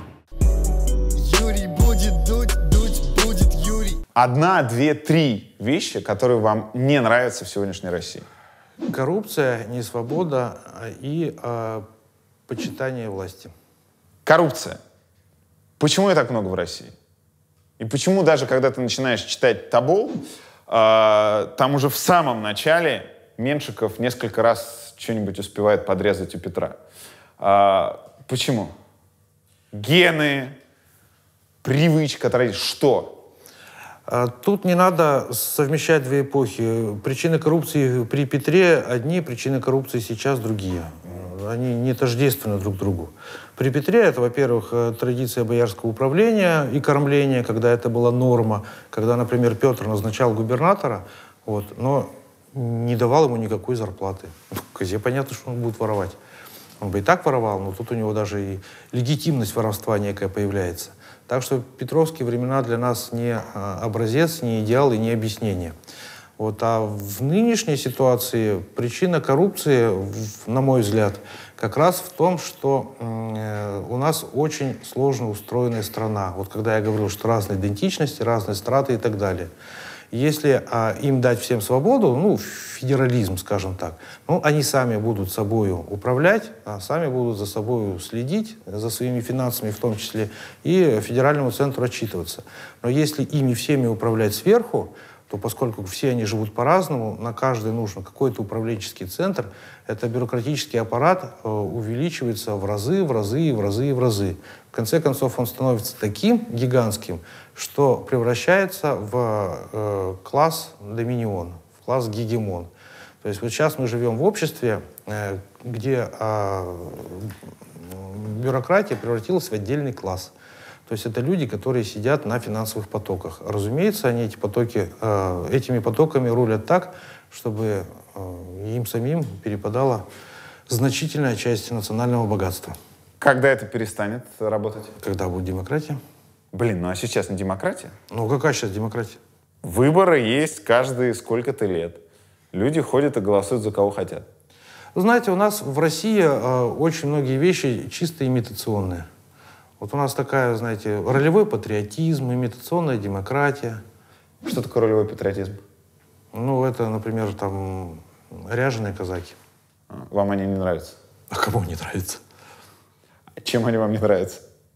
Speaker 3: Юрий будет дуть, дуть будет Юрий.
Speaker 1: Одна, две, три вещи, которые вам не нравятся в сегодняшней России.
Speaker 2: Коррупция, несвобода и э, почитание власти.
Speaker 1: Коррупция. Почему ее так много в России? И почему даже когда ты начинаешь читать Тобол, э, там уже в самом начале Меншиков несколько раз что-нибудь успевает подрезать у Петра? Э, почему? Гены, привычка, традиция. Что?
Speaker 2: Тут не надо совмещать две эпохи. Причины коррупции при Петре одни, причины коррупции сейчас другие. Они не тождественны друг другу. При Петре это, во-первых, традиция боярского управления и кормления, когда это была норма, когда, например, Петр назначал губернатора, вот, но не давал ему никакой зарплаты. В козе понятно, что он будет воровать. Он бы и так воровал, но тут у него даже и легитимность воровства некая появляется. Так что петровские времена для нас не образец, не идеал и не объяснение. Вот, а в нынешней ситуации причина коррупции, на мой взгляд, как раз в том, что э, у нас очень сложно устроенная страна. Вот когда я говорил, что разные идентичности, разные страты и так далее. Если а, им дать всем свободу, ну, федерализм, скажем так, ну, они сами будут собою управлять, а сами будут за собой следить, за своими финансами в том числе, и федеральному центру отчитываться. Но если ими всеми управлять сверху, то поскольку все они живут по-разному, на каждый нужен какой-то управленческий центр, это бюрократический аппарат э, увеличивается в разы, в разы, в разы, в разы. В конце концов, он становится таким гигантским, что превращается в э, класс доминион, в класс гегемон. То есть вот сейчас мы живем в обществе, э, где э, бюрократия превратилась в отдельный класс. То есть это люди, которые сидят на финансовых потоках. Разумеется, они эти потоки, э, этими потоками рулят так, чтобы э, им самим перепадала значительная часть национального богатства.
Speaker 1: Когда это перестанет работать?
Speaker 2: Когда будет демократия.
Speaker 1: Блин, ну а сейчас не демократия?
Speaker 2: Ну какая сейчас демократия?
Speaker 1: Выборы есть каждые сколько-то лет. люди ходят и голосуют за кого хотят.
Speaker 2: Вы знаете, у нас в России э, очень многие вещи чисто имитационные. Вот у нас такая, знаете, ролевой патриотизм, имитационная демократия.
Speaker 1: Что такое ролевой патриотизм?
Speaker 2: Ну, это, например, там, ряженые казаки.
Speaker 1: Вам они не нравятся?
Speaker 2: А кому не нравится?
Speaker 1: Чем они вам не нравятся?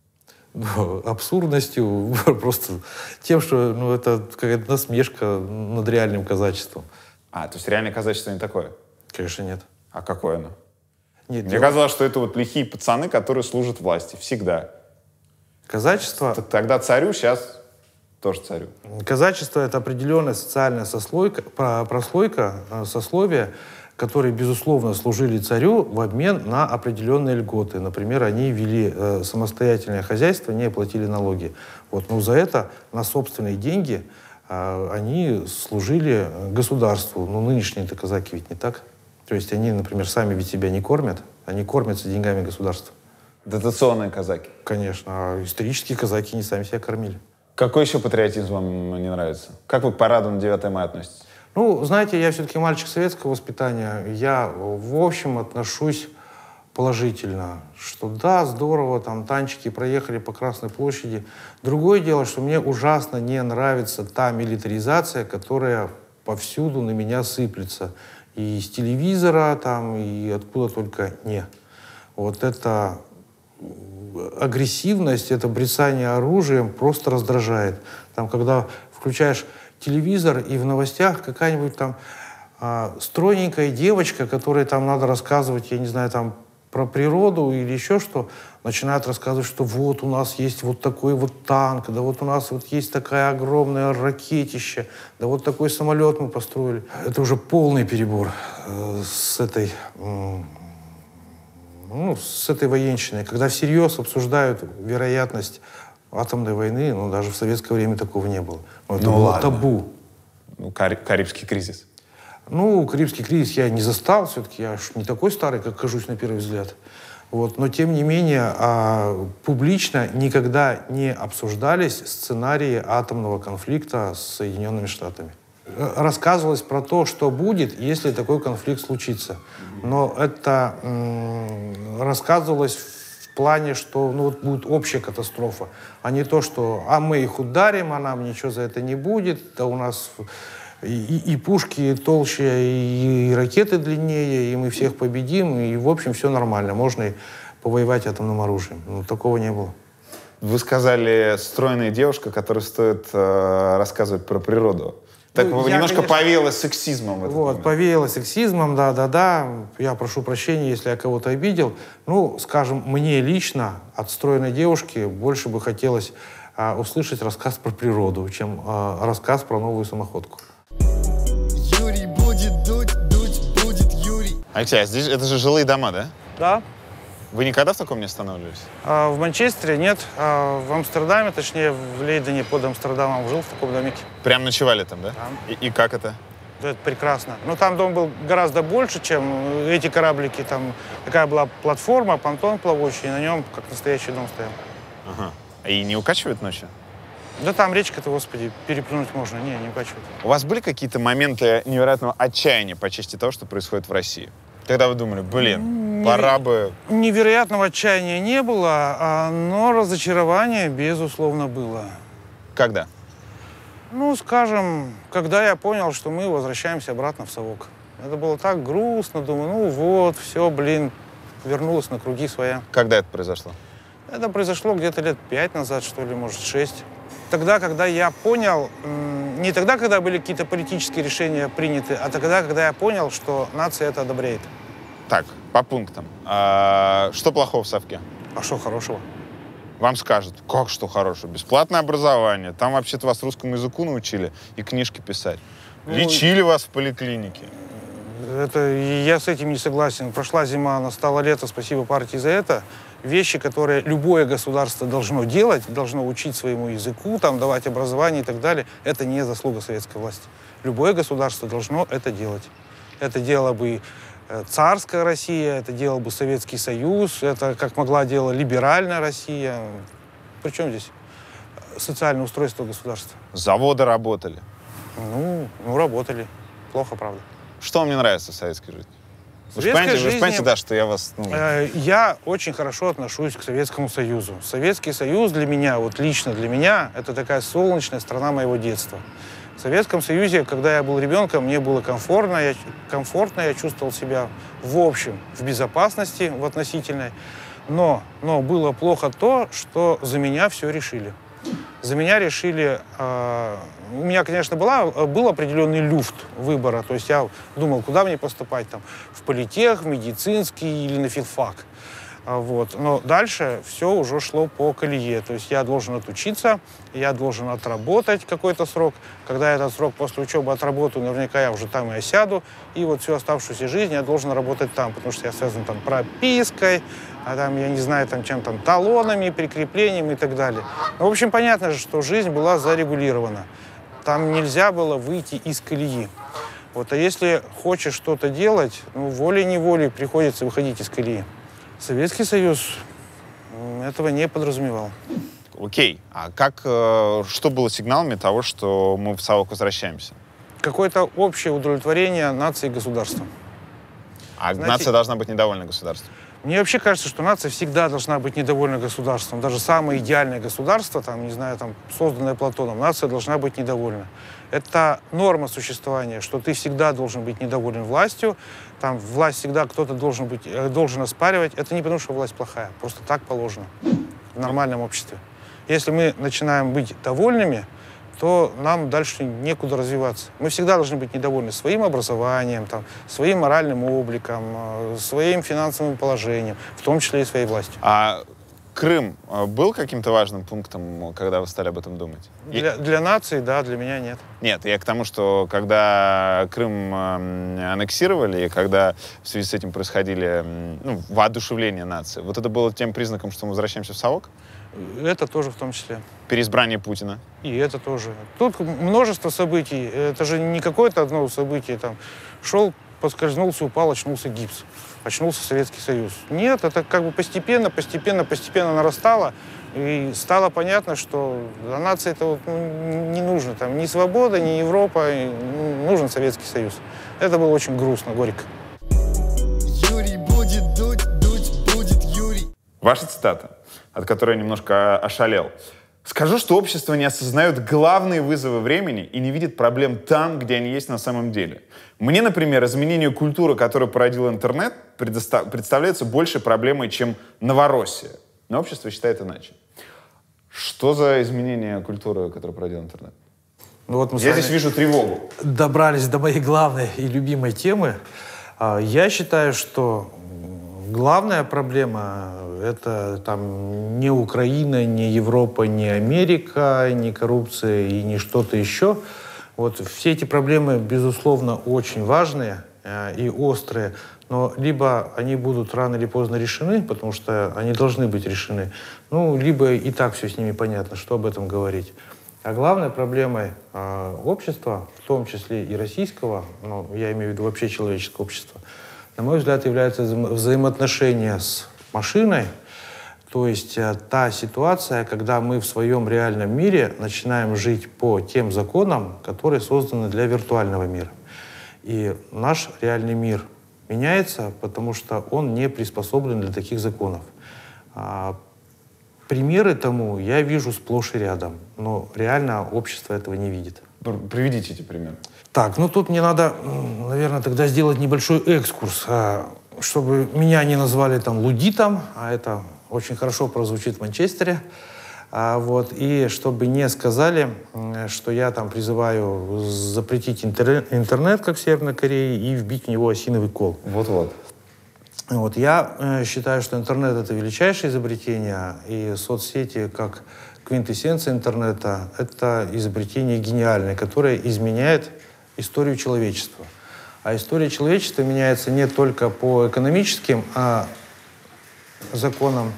Speaker 2: Ну, абсурдностью, просто тем, что ну, это какая-то насмешка над реальным казачеством.
Speaker 1: А, то есть реальное казачество не такое?
Speaker 2: Конечно, нет.
Speaker 1: А какое оно?
Speaker 2: Нет,
Speaker 1: Мне
Speaker 2: дело-
Speaker 1: казалось, что это вот лихие пацаны, которые служат власти. Всегда.
Speaker 2: Казачество,
Speaker 1: Т- Тогда царю, сейчас тоже царю.
Speaker 2: казачество — это определенная социальная сослойка, про- прослойка, э, сословия, которые, безусловно, служили царю в обмен на определенные льготы. Например, они вели э, самостоятельное хозяйство, не платили налоги. Вот. Но за это на собственные деньги э, они служили государству. Но нынешние-то казаки ведь не так. То есть они, например, сами ведь себя не кормят, они кормятся деньгами государства.
Speaker 1: Дотационные казаки.
Speaker 2: Конечно, а исторические казаки не сами себя кормили.
Speaker 1: Какой еще патриотизм вам не нравится? Как вы к параду на девятое мая относитесь?
Speaker 2: Ну, знаете, я все-таки мальчик советского воспитания. Я, в общем, отношусь положительно. Что да, здорово, там танчики проехали по Красной площади. Другое дело, что мне ужасно не нравится та милитаризация, которая повсюду на меня сыплется. И из телевизора, там, и откуда только не. Вот это агрессивность, это брецание оружием просто раздражает. Там, когда включаешь телевизор, и в новостях какая-нибудь там а, стройненькая девочка, которой там надо рассказывать, я не знаю, там про природу или еще что, начинает рассказывать, что вот у нас есть вот такой вот танк, да вот у нас вот есть такая огромная ракетища, да вот такой самолет мы построили. Это уже полный перебор э, с этой... Э, ну, с этой военщиной, когда всерьез обсуждают вероятность атомной войны, ну, даже в советское время такого не было. Но это
Speaker 1: Ну,
Speaker 2: было
Speaker 1: ладно.
Speaker 2: табу.
Speaker 1: Ну, Кари- Карибский кризис.
Speaker 2: Ну, Карибский кризис я не застал, все-таки я ж не такой старый, как кажусь на первый взгляд. Вот. Но, тем не менее, а, публично никогда не обсуждались сценарии атомного конфликта с Соединенными Штатами. Рассказывалось про то, что будет, если такой конфликт случится. Но это м- рассказывалось в плане, что ну, вот будет общая катастрофа, а не то, что «а мы их ударим, а нам ничего за это не будет, да у нас и, и пушки толще, и, и ракеты длиннее, и мы всех победим, и в общем все нормально, можно и повоевать атомным оружием». Ну, такого не было.
Speaker 1: Вы сказали «стройная девушка», которой стоит э, рассказывать про природу. Так
Speaker 2: Ну,
Speaker 1: вы
Speaker 2: я,
Speaker 1: немножко
Speaker 2: конечно,
Speaker 1: повеяло сексизмом в этот
Speaker 2: Вот,
Speaker 1: момент.
Speaker 2: повеяло сексизмом, да-да-да. Я прошу прощения, если я кого-то обидел. Ну, скажем, мне лично от стройной девушки больше бы хотелось а, услышать рассказ про природу, чем а, рассказ про новую самоходку.
Speaker 3: Юрий будет дуть, дуть будет Юрий.
Speaker 1: Алексей, а здесь это же жилые дома, да?
Speaker 2: Да.
Speaker 1: Вы никогда в таком не останавливались?
Speaker 2: А, в Манчестере нет. А, в Амстердаме, точнее, в Лейдене под Амстердамом жил в таком домике.
Speaker 1: Прям ночевали там, да?
Speaker 2: Да.
Speaker 1: И, и как это?
Speaker 2: Это прекрасно. Но там дом был гораздо больше, чем эти кораблики. Там такая была платформа, понтон плавучий, и на нем как настоящий дом стоял.
Speaker 1: Ага. И не укачивает ночью?
Speaker 2: Да там речка-то, господи, переплюнуть можно. Не, не укачивает.
Speaker 1: У вас были какие-то моменты невероятного отчаяния по части того, что происходит в России? Когда вы думали, блин, пора бы...
Speaker 2: Невероятного отчаяния не было, а, но разочарование, безусловно, было.
Speaker 1: Когда?
Speaker 2: Ну, скажем, когда я понял, что мы возвращаемся обратно в совок. Это было так грустно, думаю, ну вот, все, блин, вернулась на круги своя.
Speaker 1: Когда это произошло?
Speaker 2: Это произошло где-то лет пять назад, что ли, может, шесть. Тогда, когда я понял, не тогда, когда были какие-то политические решения приняты, а тогда, когда я понял, что нация это одобряет.
Speaker 1: Так, по пунктам. А, что плохого в совке?
Speaker 2: А что хорошего?
Speaker 1: Вам скажут, как что хорошего? Бесплатное образование. Там вообще-то вас русскому языку научили и книжки писать.
Speaker 2: Ну,
Speaker 1: Лечили вас в поликлинике.
Speaker 2: Это, я с этим не согласен. Прошла зима, настало лето, спасибо партии за это. Вещи, которые любое государство должно делать, должно учить своему языку, там, давать образование и так далее, это не заслуга советской власти. Любое государство должно это делать. Это делала бы царская Россия, это делал бы Советский Союз, это, как могла, делала либеральная Россия. Причем здесь социальное устройство государства?
Speaker 1: Заводы работали.
Speaker 2: Ну, ну, работали. Плохо, правда.
Speaker 1: Что вам не нравится в советской жизни? Вы же
Speaker 2: Советской
Speaker 1: понимаете, вы же
Speaker 2: жизни,
Speaker 1: понимаете, да, что я вас... Ну...
Speaker 2: э, я очень хорошо отношусь к Советскому Союзу. Советский Союз для меня, вот лично для меня, это такая солнечная страна моего детства. В Советском Союзе, когда я был ребенком, мне было комфортно, я, комфортно, я чувствовал себя в общем в безопасности, в относительной. Но, но было плохо то, что за меня все решили. За меня решили... Э, у меня, конечно, была, был определенный люфт выбора. То есть я думал, куда мне поступать, там, в политех, в медицинский или на филфак. Вот. Но дальше все уже шло по колее. То есть я должен отучиться, я должен отработать какой-то срок. Когда я этот срок после учебы отработаю, наверняка я уже там и осяду. И вот всю оставшуюся жизнь я должен работать там, потому что я связан там пропиской, а там, я не знаю, там чем там, талонами, прикреплением и так далее. Ну, в общем, понятно же, что жизнь была зарегулирована. Там нельзя было выйти из колеи. Вот. А если хочешь что-то делать, ну, волей-неволей приходится выходить из колеи. Советский Союз этого не подразумевал.
Speaker 1: Окей. А как, э, что было сигналами того, что мы в совок возвращаемся?
Speaker 2: Какое-то общее удовлетворение нации и государства.
Speaker 1: А
Speaker 2: Знаете,
Speaker 1: нация должна быть недовольна государством?
Speaker 2: Мне вообще кажется, что нация всегда должна быть недовольна государством. Даже самое идеальное государство, там, не знаю, там, созданное Платоном, нация должна быть недовольна. Это норма существования, что ты всегда должен быть недоволен властью, там власть всегда кто-то должен быть, должен оспаривать. Это не потому, что власть плохая, просто так положено в нормальном обществе. Если мы начинаем быть довольными, то нам дальше некуда развиваться. Мы всегда должны быть недовольны своим образованием, там, своим моральным обликом, своим финансовым положением, в том числе и своей властью.
Speaker 1: А Крым был каким-то важным пунктом, когда вы стали об этом думать?
Speaker 2: Для,
Speaker 1: И...
Speaker 2: для нации, да, для меня нет.
Speaker 1: Нет, я к тому, что когда Крым э, аннексировали, и когда в связи с этим происходили ну, воодушевление нации, вот это было тем признаком, что мы возвращаемся в совок?
Speaker 2: Это тоже в том числе.
Speaker 1: Переизбрание Путина?
Speaker 2: И это тоже. Тут множество событий. Это же не какое-то одно событие. Там, шел, поскользнулся, упал, очнулся гипс. Очнулся Советский Союз. Нет, это как бы постепенно, постепенно, постепенно нарастало. И стало понятно, что для нации это вот, ну, не нужно. Там, ни свобода, ни Европа. Нужен Советский Союз. Это было очень грустно, горько.
Speaker 3: Юрий будет дуть, дуть будет Юрий.
Speaker 1: Ваша цитата, от которой я немножко ошалел. «Скажу, что общество не осознает главные вызовы времени и не видит проблем там, где они есть на самом деле. Мне, например, изменение культуры, которую породил интернет, предостав... представляется большей проблемой, чем Новороссия. Но общество считает иначе». Что за изменение культуры, которую породил интернет?
Speaker 2: Ну, вот мы
Speaker 1: я здесь вижу тревогу.
Speaker 2: Добрались до моей главной и любимой темы. Я считаю, что главная проблема — это там не Украина, не Европа, не Америка, не коррупция и не что-то еще. Вот все эти проблемы, безусловно, очень важные э, и острые, но либо они будут рано или поздно решены, потому что они должны быть решены, ну, либо и так все с ними понятно, что об этом говорить. А главной проблемой э, общества, в том числе и российского, ну, я имею в виду вообще человеческого общества, на мой взгляд, является вза взаимоотношения с машиной, то есть э, та ситуация, когда мы в своем реальном мире начинаем жить по тем законам, которые созданы для виртуального мира. И наш реальный мир меняется, потому что он не приспособлен для таких законов. А, примеры тому я вижу сплошь и рядом, но реально общество этого не видит.
Speaker 1: Приведите эти примеры.
Speaker 2: Так, ну тут мне надо, наверное, тогда сделать небольшой экскурс, чтобы меня не назвали там лудитом, а это очень хорошо прозвучит в Манчестере, вот, и чтобы не сказали, что я там призываю запретить интернет, как в Северной Корее, и вбить в него осиновый кол.
Speaker 1: Вот-вот.
Speaker 2: Вот, я считаю, что интернет — это величайшее изобретение, и соцсети, как квинтэссенция интернета, это изобретение гениальное, которое изменяет историю человечества. А история человечества меняется не только по экономическим а, законам,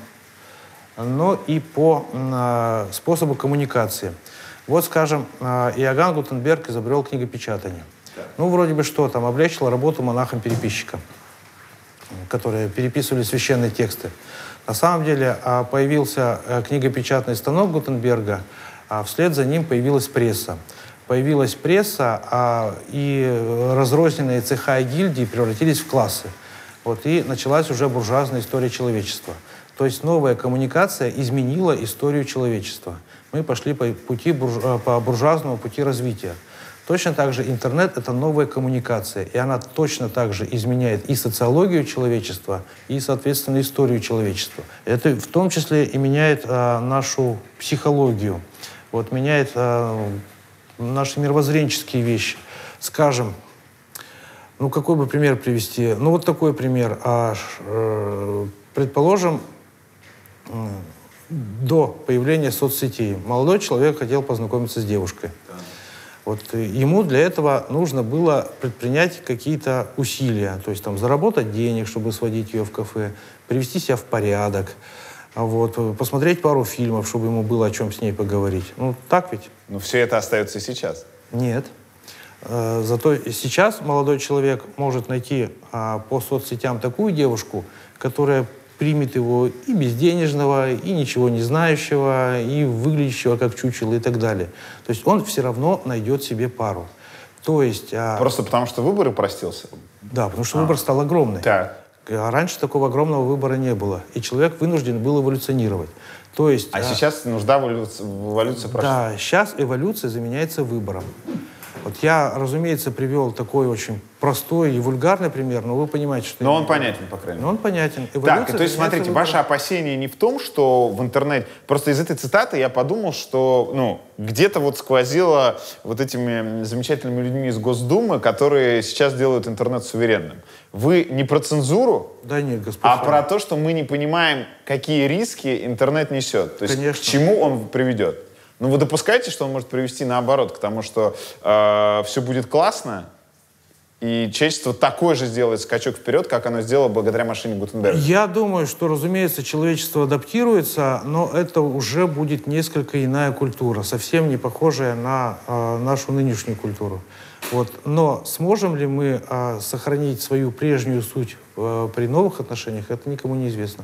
Speaker 2: но и по а, способу коммуникации. Вот, скажем, а, Иоганн Гутенберг изобрел книгопечатание. Да. Ну, вроде бы что, там, облегчил работу монахам-переписчикам, которые переписывали священные тексты. На самом деле а, появился а, книгопечатный станок Гутенберга, а вслед за ним появилась пресса. появилась пресса, а, и разрозненные цеха и гильдии превратились в классы. Вот, и началась уже буржуазная история человечества. То есть новая коммуникация изменила историю человечества. Мы пошли по, пути бурж... по буржуазному пути развития. Точно так же интернет — это новая коммуникация, и она точно так же изменяет и социологию человечества, и, соответственно, историю человечества. Это в том числе и меняет а, нашу психологию, вот, меняет а, наши мировоззренческие вещи. Скажем, ну какой бы пример привести? Ну вот такой пример. А, э, предположим, до появления соцсетей молодой человек хотел познакомиться с девушкой. Вот, ему для этого нужно было предпринять какие-то усилия, то есть там заработать денег, чтобы сводить ее в кафе, привести себя в порядок, вот, посмотреть пару фильмов, чтобы ему было о чем с ней поговорить. Ну, так ведь?
Speaker 1: Но все это остается и сейчас.
Speaker 2: Нет. Зато сейчас молодой человек может найти по соцсетям такую девушку, которая примет его и безденежного, и ничего не знающего, и выглядящего как чучело и так далее. То есть он все равно найдет себе пару. То есть...
Speaker 1: Просто потому что выбор упростился?
Speaker 2: Да, потому что
Speaker 1: а.
Speaker 2: выбор стал огромный.
Speaker 1: Так.
Speaker 2: А раньше такого огромного выбора не было. И человек вынужден был эволюционировать. То есть...
Speaker 1: А, а сейчас нужда в эволюции, в эволюции прошла?
Speaker 2: Да, сейчас эволюция заменяется выбором. Вот я, разумеется, привел такой очень простой и вульгарный пример, но вы понимаете, что...
Speaker 1: Но он понятен, по крайней мере.
Speaker 2: Но он понятен.
Speaker 1: Эволюция так, то есть, смотрите, выбором. Ваше опасение не в том, что в интернете... Просто из этой цитаты я подумал, что ну, где-то вот сквозило вот этими замечательными людьми из Госдумы, которые сейчас делают интернет суверенным. Вы не про цензуру,
Speaker 2: да нет, господин,
Speaker 1: а про то, что мы не понимаем, какие риски интернет несет. То есть,
Speaker 2: конечно.
Speaker 1: К чему он приведет. Ну, вы допускаете, что он может привести наоборот, к тому, что э, все будет классно, и человечество такой же сделает скачок вперед, как оно сделало благодаря машине Гутенберга?
Speaker 2: Я думаю, что, разумеется, человечество адаптируется, но это уже будет несколько иная культура, совсем не похожая на э, нашу нынешнюю культуру. Вот. Но сможем ли мы э, сохранить свою прежнюю суть э, при новых отношениях, это никому не известно.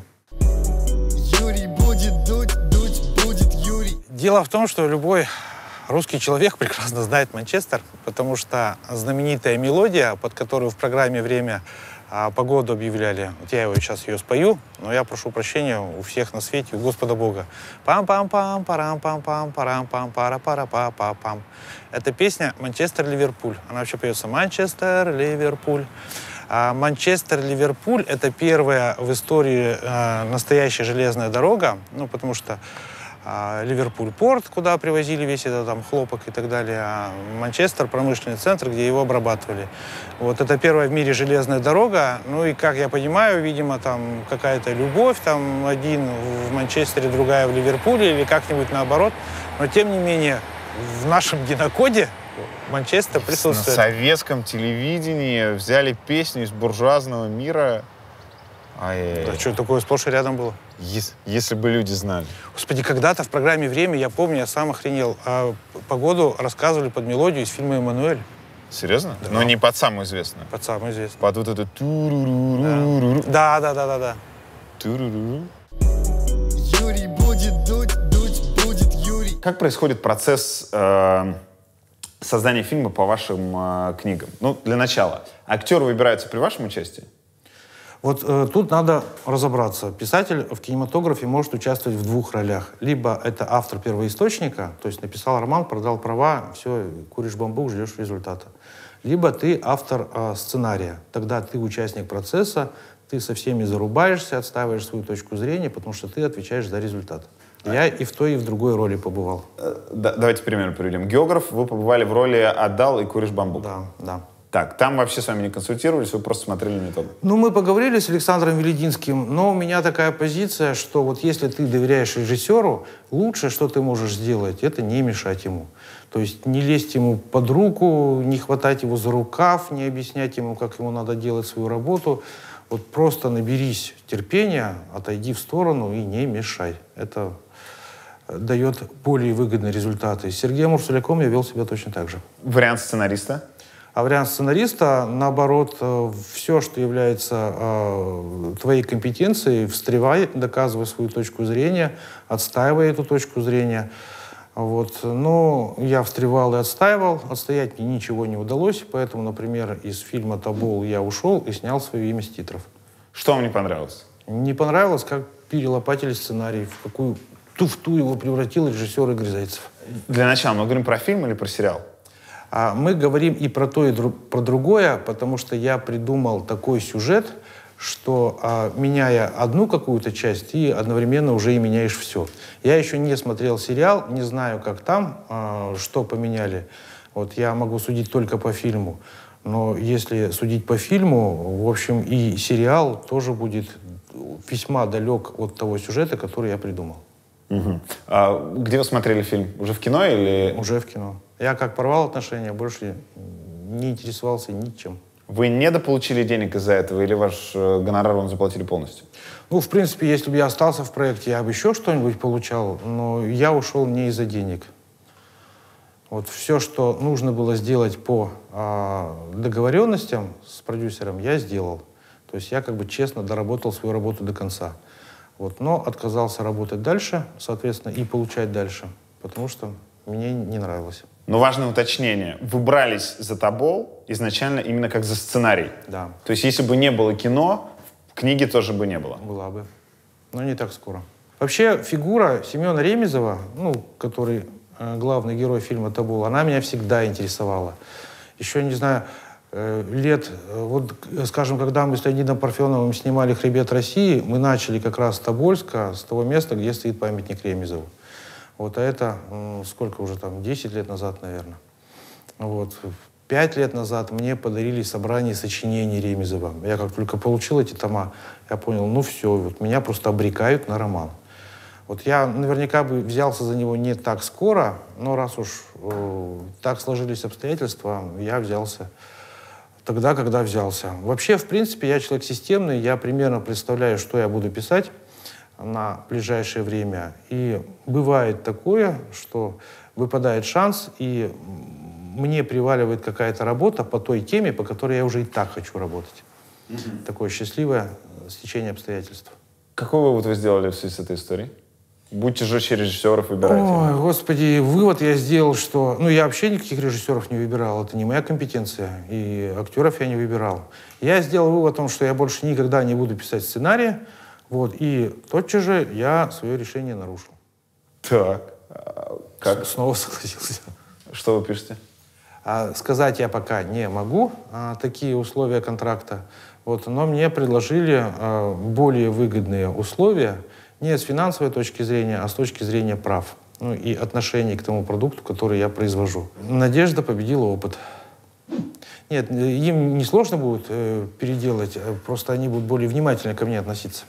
Speaker 3: Юрий будет дуть, дуть будет Юрий.
Speaker 2: Дело в том, что любой русский человек прекрасно знает Манчестер, потому что знаменитая мелодия, под которую в программе «Время» а, погоду объявляли, вот я его сейчас ее спою, но я прошу прощения у всех на свете, у Господа Бога. Пам-пам-пам, парам-пам-пам, парам-пам, пара-пара-па-па-пам. Это песня «Манчестер-Ливерпуль». Она вообще поется «Манчестер-Ливерпуль». А Манчестер-Ливерпуль — это первая в истории а, настоящая железная дорога, ну, потому что Ливерпуль-порт, куда привозили весь этот там хлопок и так далее, а Манчестер — промышленный центр, где его обрабатывали. Вот это первая в мире железная дорога. Ну и, как я понимаю, видимо, там какая-то любовь, там один в Манчестере, другая в Ливерпуле или как-нибудь наоборот. Но, тем не менее, в нашем генокоде Манчестер присутствует.
Speaker 1: На советском телевидении взяли песню из буржуазного мира.
Speaker 2: А что такое сплошь и рядом было?
Speaker 1: Если, если бы люди знали.
Speaker 2: Господи, когда-то в программе «Время», я помню, я сам охренел, а погоду рассказывали под мелодию из фильма «Эммануэль».
Speaker 1: Серьезно?
Speaker 2: Да.
Speaker 1: Но не под самую известную?
Speaker 2: Под самую известную.
Speaker 1: Под вот эту туруруруруру.
Speaker 2: Да, да, да, да, да.
Speaker 1: Туруруру.
Speaker 3: Юрий будет дуть, дуть будет Юрий.
Speaker 1: Как происходит процесс э, создания фильма по вашим э, книгам? Ну, для начала. Актеры выбираются при вашем участии?
Speaker 2: Вот э, тут надо разобраться. Писатель в кинематографе может участвовать в двух ролях. Либо это автор первоисточника, то есть написал роман, продал права, все, куришь бамбук, ждешь результата. Либо ты автор э, сценария. Тогда ты участник процесса, ты со всеми зарубаешься, отстаиваешь свою точку зрения, потому что ты отвечаешь за результат. Я и в той, и в другой роли побывал.
Speaker 1: Да, давайте пример приведем. Географ, вы побывали в роли «Отдал» и «Куришь бамбук».
Speaker 2: Да, да.
Speaker 1: Так, там вообще с вами не консультировались, вы просто смотрели на итог?
Speaker 2: Ну, мы поговорили с Александром Велединским, но у меня такая позиция, что вот если ты доверяешь режиссеру, лучшее, что ты можешь сделать, это не мешать ему. То есть не лезть ему под руку, не хватать его за рукав, не объяснять ему, как ему надо делать свою работу. Вот просто наберись терпения, отойди в сторону и не мешай. Это дает более выгодные результаты. С Сергеем Урсуляком я вел себя точно так же.
Speaker 1: Вариант сценариста?
Speaker 2: А вариант сценариста, наоборот, все, что является э, твоей компетенцией, встревай, доказывай свою точку зрения, отстаивай эту точку зрения. Вот. Но я встревал и отстаивал, отстоять мне ничего не удалось, поэтому, например, из фильма «Тобол» я ушел и снял свое имя с титров.
Speaker 1: Что вам не понравилось?
Speaker 2: Не понравилось, как перелопатили сценарий, в какую туфту его превратил режиссер Игорь Зайцев.
Speaker 1: Для начала мы говорим про фильм или про сериал?
Speaker 2: А мы говорим и про то, и дру про другое, потому что я придумал такой сюжет, что, а, меняя одну какую-то часть, ты одновременно уже и меняешь все. Я еще не смотрел сериал, не знаю, как там, а, что поменяли. Вот я могу судить только по фильму. Но если судить по фильму, в общем, и сериал тоже будет весьма далек от того сюжета, который я придумал.
Speaker 1: Угу. А где вы смотрели фильм? Уже в кино или...
Speaker 2: Уже в кино. Я как порвал отношения, больше не интересовался ничем.
Speaker 1: Вы недополучили денег из-за этого или ваш э, гонорар вам заплатили полностью?
Speaker 2: Ну, в принципе, если бы я остался в проекте, я бы еще что-нибудь получал, но я ушел не из-за денег. Вот все, что нужно было сделать по э, договоренностям с продюсером, я сделал. То есть я как бы честно доработал свою работу до конца. Вот, но отказался работать дальше, соответственно, и получать дальше, потому что мне не нравилось.
Speaker 1: Но важное уточнение. Вы брались за «Тобол» изначально именно как за сценарий.
Speaker 2: Да.
Speaker 1: То есть если бы не было кино, книги тоже бы не было.
Speaker 2: Была бы. Но не так скоро. Вообще фигура Семена Ремезова, ну, который э, главный герой фильма «Тобол», она меня всегда интересовала. Еще, не знаю, э, лет, э, вот, скажем, когда мы с Леонидом Парфеновым снимали «Хребет России», мы начали как раз с Тобольска, с того места, где стоит памятник Ремезову. Вот, а это, сколько уже там, десять лет назад, наверное. Вот. Пять лет назад мне подарили собрание сочинений Ремезова. Я как только получил эти тома, я понял, ну все, вот меня просто обрекают на роман. Вот я наверняка бы взялся за него не так скоро, но раз уж э, так сложились обстоятельства, я взялся тогда, когда взялся. Вообще, в принципе, я человек системный, я примерно представляю, что я буду писать на ближайшее время. И бывает такое, что выпадает шанс, и мне приваливает какая-то работа по той теме, по которой я уже и так хочу работать. Mm-hmm. Такое счастливое стечение обстоятельств.
Speaker 1: Какой вывод вы сделали в связи с этой историей? Будьте жестче режиссеров, выбирайте.
Speaker 2: Ой, господи, вывод я сделал, что... Ну, я вообще никаких режиссеров не выбирал, это не моя компетенция, и актеров я не выбирал. Я сделал вывод о том, что я больше никогда не буду писать сценарии. Вот, и тотчас же я свое решение нарушил.
Speaker 1: Так, а как?
Speaker 2: Снова согласился.
Speaker 1: Что вы пишете?
Speaker 2: А, сказать я пока не могу, а, такие условия контракта. Вот, но мне предложили а, более выгодные условия не с финансовой точки зрения, а с точки зрения прав. Ну, и отношений к тому продукту, который я произвожу. Надежда победила опыт. Нет, им не сложно будет э, переделать, просто они будут более внимательно ко мне относиться.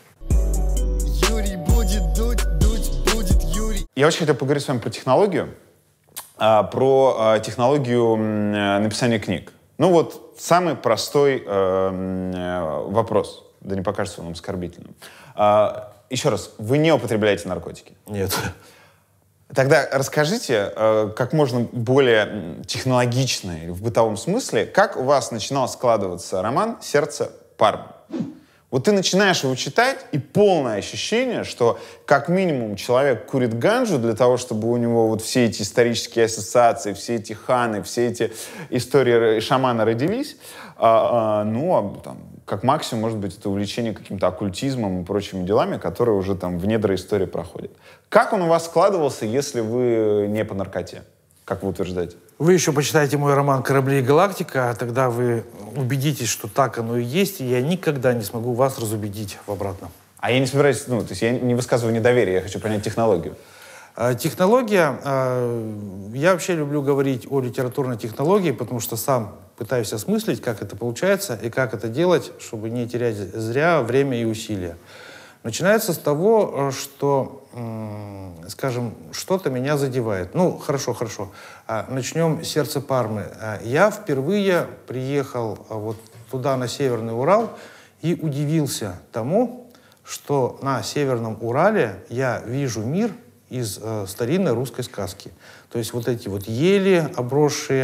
Speaker 1: Я очень хотел поговорить с вами про технологию, а, про а, технологию м, написания книг. Ну вот самый простой а, вопрос, да не покажется он оскорбительным. А, еще раз, вы не употребляете наркотики?
Speaker 2: Нет.
Speaker 1: Тогда расскажите, а, как можно более технологично или в бытовом смысле, как у вас начинал складываться роман «Сердце Пармы». Вот ты начинаешь его читать, и полное ощущение, что как минимум человек курит ганджу для того, чтобы у него вот все эти исторические ассоциации, все эти ханы, все эти истории шамана родились. А, а, ну, а, там, как максимум, может быть, это увлечение каким-то оккультизмом и прочими делами, которые уже там в недра истории проходят. Как он у вас складывался, если вы не по наркоте? Как вы утверждаете?
Speaker 2: Вы еще почитайте мой роман «Корабли и галактика», а тогда вы убедитесь, что так оно и есть, и я никогда не смогу вас разубедить в обратном.
Speaker 1: А я не собираюсь, ну, то есть я не высказываю недоверие, я хочу понять технологию.
Speaker 2: А, технология, а, я вообще люблю говорить о литературной технологии, потому что сам пытаюсь осмыслить, как это получается и как это делать, чтобы не терять зря время и усилия. Начинается с того, что, скажем, что-то меня задевает. Ну, хорошо, хорошо. Начнем с «Сердца Пармы». Я впервые приехал вот туда, на Северный Урал, и удивился тому, что на Северном Урале я вижу мир из старинной русской сказки. То есть вот эти вот ели, обросшие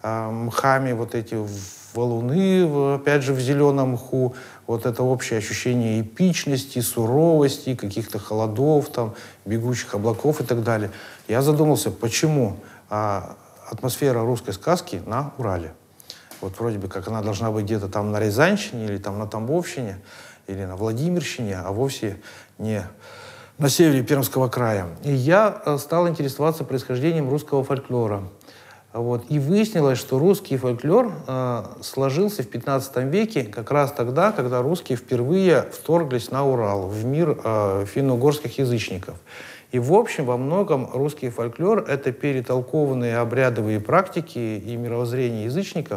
Speaker 2: э, мхами вот эти валуны, в- опять же, в зеленом мху. Вот это общее ощущение эпичности, суровости, каких-то холодов, там, бегущих облаков и так далее. Я задумался, почему а, атмосфера русской сказки на Урале. Вот вроде бы как она должна быть где-то там на Рязанщине или там на Тамбовщине или на Владимирщине, а вовсе не на севере Пермского края. И я э, стал интересоваться происхождением русского фольклора. Вот. И выяснилось, что русский фольклор э, сложился в пятнадцатом веке как раз тогда, когда русские впервые вторглись на Урал, в мир э, финно-угорских язычников. И в общем, во многом русский фольклор — это перетолкованные обрядовые практики и мировоззрение язычников,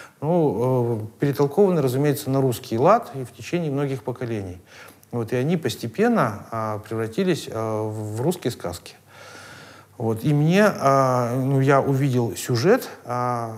Speaker 2: ну, э, перетолкованы, разумеется, на русский лад и в течение многих поколений. Вот. И они постепенно э, превратились э, в русские сказки. Вот. И мне, а, ну, я увидел сюжет а,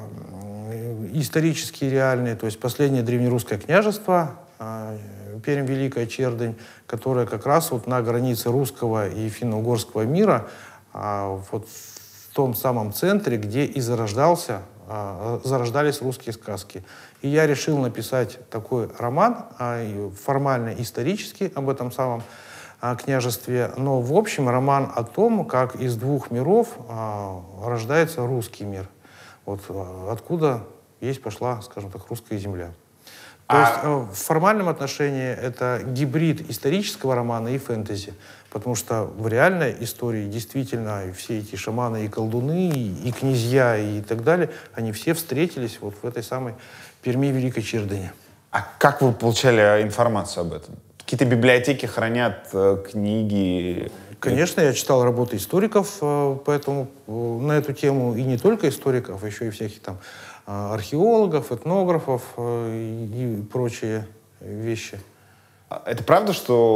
Speaker 2: исторический, реальный, то есть последнее древнерусское княжество, а, Пермь, Великая Чердынь, которое как раз вот на границе русского и финно-угорского мира, а, вот в том самом центре, где и зарождался, а, зарождались русские сказки. И я решил написать такой роман, а, формально исторический, об этом самом о княжестве, но в общем роман о том, как из двух миров а, рождается русский мир. Вот а, откуда есть пошла, скажем так, русская земля. То
Speaker 1: А...
Speaker 2: есть а, в формальном отношении это гибрид исторического романа и фэнтези, потому что в реальной истории действительно все эти шаманы и колдуны, и, и князья и так далее, они все встретились вот в этой самой Перми Великой Чердыни.
Speaker 1: А как вы получали информацию об этом? Какие-то библиотеки хранят э, книги?
Speaker 2: Конечно, я читал работы историков э, поэтому, э, на эту тему, и не только историков, а еще и всяких там э, археологов, этнографов э, и, и прочие вещи.
Speaker 1: Это правда,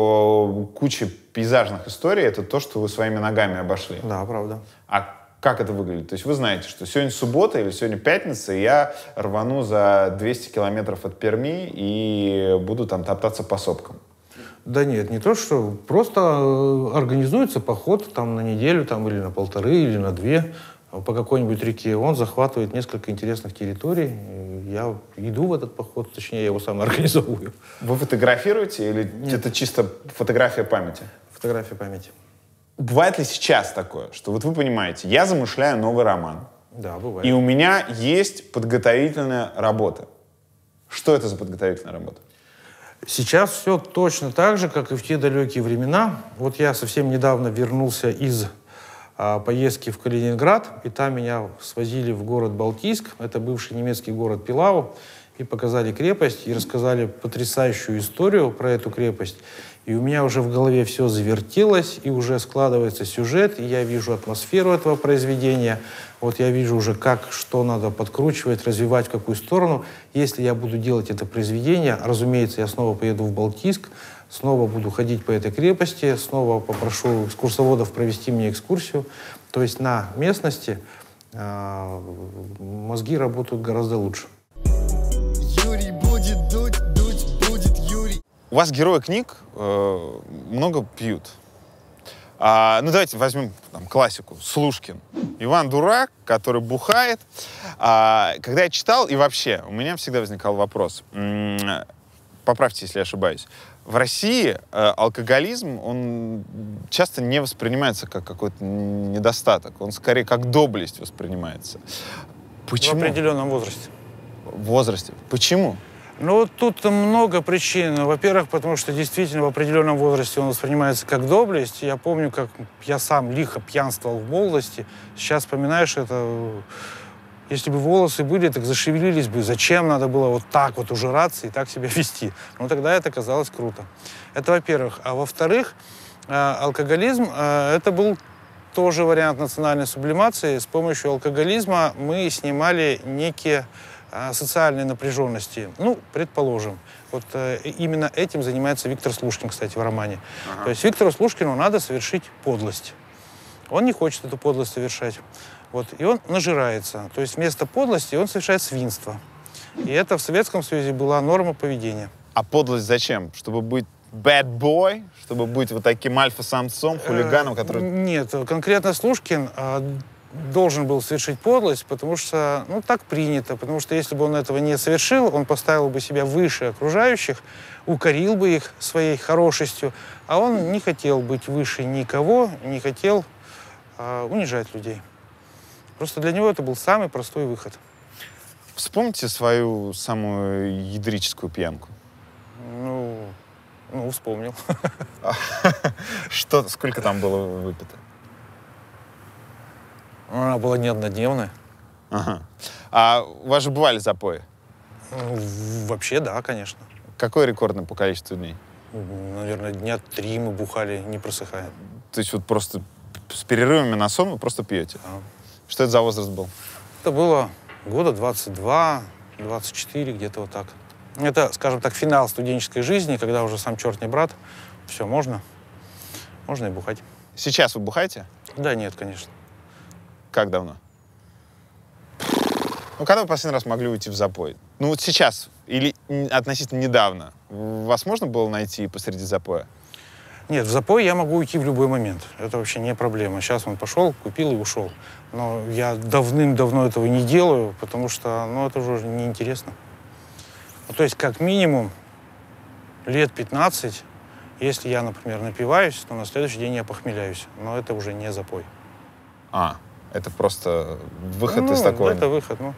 Speaker 1: что куча пейзажных историй — это то, что вы своими ногами обошли?
Speaker 2: Да, правда.
Speaker 1: А как это выглядит? То есть вы знаете, что сегодня суббота или сегодня пятница, и я рвану за двести километров от Перми и буду там топтаться по сопкам.
Speaker 2: Да нет, не то, что просто э, организуется поход там на неделю там, или на полторы, или на две по какой-нибудь реке. Он захватывает несколько интересных территорий. Я иду в этот поход, точнее, я его сам организовываю.
Speaker 1: Вы фотографируете или
Speaker 2: Нет.
Speaker 1: это чисто фотография памяти?
Speaker 2: Фотография памяти.
Speaker 1: Бывает ли сейчас такое, что вот вы понимаете, я замышляю новый роман,
Speaker 2: Да, бывает.
Speaker 1: и у меня есть подготовительная работа. Что это за подготовительная работа?
Speaker 2: Сейчас все точно так же, как и в те далекие времена. Вот я совсем недавно вернулся из а, поездки в Калининград, и там меня свозили в город Балтийск, это бывший немецкий город Пилау, и показали крепость, и рассказали потрясающую историю про эту крепость. И у меня уже в голове все завертелось, и уже складывается сюжет, и я вижу атмосферу этого произведения. Вот я вижу уже, как, что надо подкручивать, развивать, в какую сторону. Если я буду делать это произведение, разумеется, я снова поеду в Балтийск, снова буду ходить по этой крепости, снова попрошу экскурсоводов провести мне экскурсию. То есть на местности э, мозги работают гораздо лучше.
Speaker 3: Юрий будет дуть, дуть будет Юрий.
Speaker 1: У вас герои книг э, много пьют. А, ну, давайте возьмем там, классику. Слушкин. Иван Дурак, который бухает. А, когда я читал, и вообще, у меня всегда возникал вопрос. М-м, поправьте, если я ошибаюсь. В России э, алкоголизм, он часто не воспринимается как какой-то недостаток. Он скорее как доблесть воспринимается. Почему?
Speaker 2: В определенном возрасте.
Speaker 1: В возрасте. Почему?
Speaker 2: Ну, тут много причин. Во-первых, потому что действительно в определенном возрасте он воспринимается как доблесть. Я помню, как я сам лихо пьянствовал в молодости. Сейчас вспоминаешь это... Если бы волосы были, так зашевелились бы. Зачем надо было вот так вот ужираться и так себя вести? Ну, тогда это казалось круто. Это во-первых. А во-вторых, алкоголизм — это был тоже вариант национальной сублимации. С помощью алкоголизма мы снимали некие социальной напряженности. Ну, предположим. Вот э, именно этим занимается Виктор Слушкин, кстати, в романе. Ага. То есть Виктору Слушкину надо совершить подлость. Он не хочет эту подлость совершать. Вот, и он нажирается. То есть вместо подлости он совершает свинство. И это в Советском Союзе была норма поведения.
Speaker 1: А подлость зачем? Чтобы быть bad boy? Чтобы быть вот таким альфа-самцом, хулиганом, который...
Speaker 2: Нет, конкретно Слушкин должен был совершить подлость, потому что, ну, так принято. Потому что если бы он этого не совершил, он поставил бы себя выше окружающих, укорил бы их своей хорошестью, а он не хотел быть выше никого, не хотел э, унижать людей. Просто для него это был самый простой выход.
Speaker 1: Вспомните свою самую ядрическую пьянку.
Speaker 2: Ну, ну вспомнил.
Speaker 1: Что, сколько там было выпито?
Speaker 2: Она была не однодневная.
Speaker 1: Ага. А у вас же бывали запои?
Speaker 2: Ну, вообще, да, конечно.
Speaker 1: Какой рекордный по количеству дней?
Speaker 2: Наверное, дня три мы бухали, не просыхая.
Speaker 1: То есть вот просто с перерывами на сон вы просто пьете?
Speaker 2: Да.
Speaker 1: Что это за возраст был?
Speaker 2: Это было года двадцать два, двадцать четыре, где-то вот так. Это, скажем так, финал студенческой жизни, когда уже сам черт не брат. Все, можно. Можно и бухать.
Speaker 1: Сейчас вы бухаете?
Speaker 2: Да нет, конечно.
Speaker 1: Как давно? Ну, когда вы последний раз могли уйти в запой? Ну, вот сейчас или относительно недавно. Вас можно было найти посреди запоя?
Speaker 2: Нет, в запой я могу уйти в любой момент. Это вообще не проблема. Сейчас он пошел, купил и ушел. Но я давным-давно этого не делаю, потому что, ну, это уже неинтересно. Ну, то есть, как минимум, лет пятнадцать, если я, например, напиваюсь, то на следующий день я похмеляюсь. Но это уже не запой.
Speaker 1: А, это просто выход
Speaker 2: ну,
Speaker 1: из такого...
Speaker 2: это выход, ну.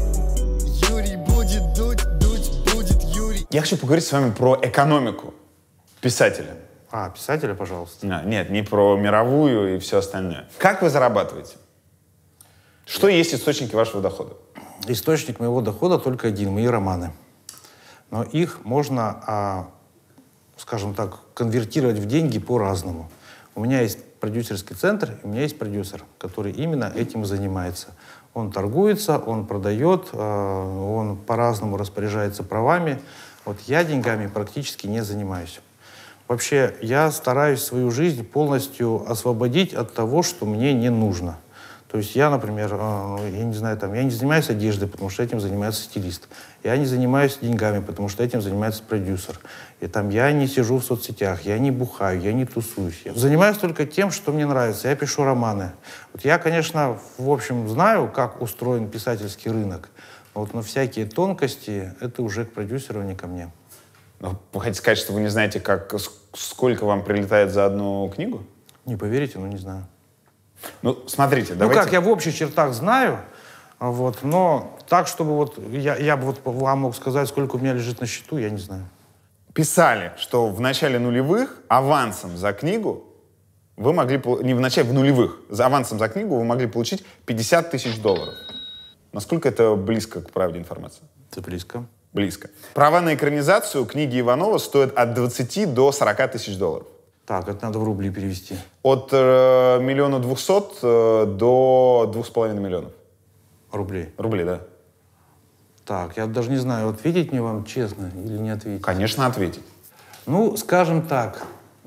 Speaker 3: Юрий будет дуть, дуть будет Юрий.
Speaker 1: Я хочу поговорить с вами про экономику писателя.
Speaker 2: А, писателя, пожалуйста.
Speaker 1: А, нет, не про мировую и все остальное. Как вы зарабатываете? Что есть источники вашего дохода?
Speaker 2: Источник моего дохода только один — мои романы. Но их можно, а, скажем так, конвертировать в деньги по-разному. У меня есть продюсерский центр, и у меня есть продюсер, который именно этим занимается. Он торгуется, он продает, он по-разному распоряжается правами. Вот я деньгами практически не занимаюсь. Вообще, я стараюсь свою жизнь полностью освободить от того, что мне не нужно. То есть я, например, я не знаю, там, я не занимаюсь одеждой, потому что этим занимается стилист. Я не занимаюсь деньгами, потому что этим занимается продюсер. И там я не сижу в соцсетях, я не бухаю, я не тусуюсь. Я занимаюсь только тем, что мне нравится. Я пишу романы. Вот я, конечно, в общем, знаю, как устроен писательский рынок, но вот на всякие тонкости это уже к продюсеру, а не ко мне.
Speaker 1: Вы хотите сказать, что вы не знаете, как, сколько вам прилетает за одну книгу?
Speaker 2: Не поверите, но не знаю.
Speaker 1: Ну, смотрите,
Speaker 2: Ну
Speaker 1: давайте...
Speaker 2: как, я в общих чертах знаю, вот, но так, чтобы вот я, я бы вот вам мог сказать, сколько у меня лежит на счету, я не знаю.
Speaker 1: Писали, что в начале нулевых авансом за книгу вы могли... Не в начале, в нулевых. За авансом за книгу вы могли получить пятьдесят тысяч долларов. Насколько это близко к правде информации?
Speaker 2: Это близко.
Speaker 1: Близко. Права на экранизацию книги Иванова стоят от двадцати до сорока тысяч долларов.
Speaker 2: Так, это надо в рубли перевести.
Speaker 1: От э, миллиона двухсот э, до двух с половиной миллионов.
Speaker 2: Рублей?
Speaker 1: Рублей, да.
Speaker 2: Так, я даже не знаю, ответить мне вам честно или не ответить.
Speaker 1: Конечно, ответить.
Speaker 2: Ну, скажем так.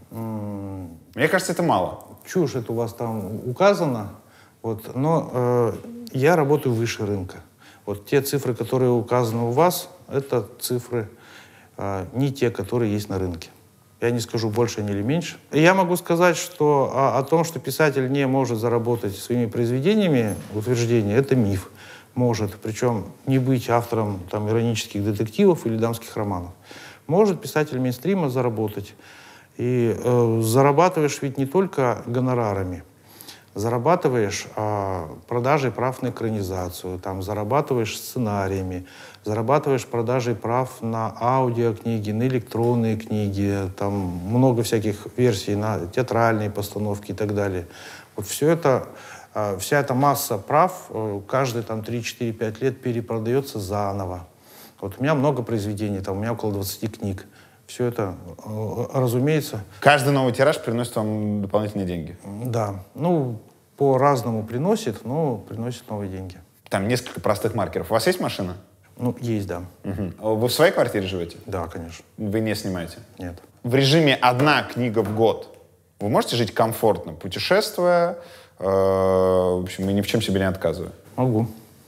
Speaker 1: Мне кажется, это мало.
Speaker 2: Чушь это у вас там указано, вот, но э, я работаю выше рынка. Вот те цифры, которые указаны у вас, это цифры э, не те, которые есть на рынке. Я не скажу больше или меньше. И я могу сказать, что о, о том, что писатель не может заработать своими произведениями, утверждение, это миф. Может, причем не быть автором там, иронических детективов или дамских романов. Может писатель мейнстрима заработать. И э, зарабатываешь ведь не только гонорарами. Зарабатываешь э, продажей прав на экранизацию, там, зарабатываешь сценариями, зарабатываешь продажей прав на аудиокниги, на электронные книги, там много всяких версий на театральные постановки и так далее. Вот все это, э, вся эта масса прав э, каждые там три, четыре, пять лет перепродается заново. Вот у меня много произведений, там, у меня около двадцати книг. Все это, разумеется...
Speaker 1: Каждый новый тираж приносит вам дополнительные деньги?
Speaker 2: Да. Ну, по-разному приносит, но приносит новые деньги.
Speaker 1: Там несколько простых маркеров. У вас есть машина?
Speaker 2: Ну, есть, да.
Speaker 1: Угу. Вы в своей квартире живете?
Speaker 2: Да, конечно.
Speaker 1: Вы не снимаете?
Speaker 2: Нет.
Speaker 1: В режиме одна книга в год вы можете жить комфортно, путешествуя, э, в общем, и ни в чем себе не отказывая?
Speaker 2: Могу.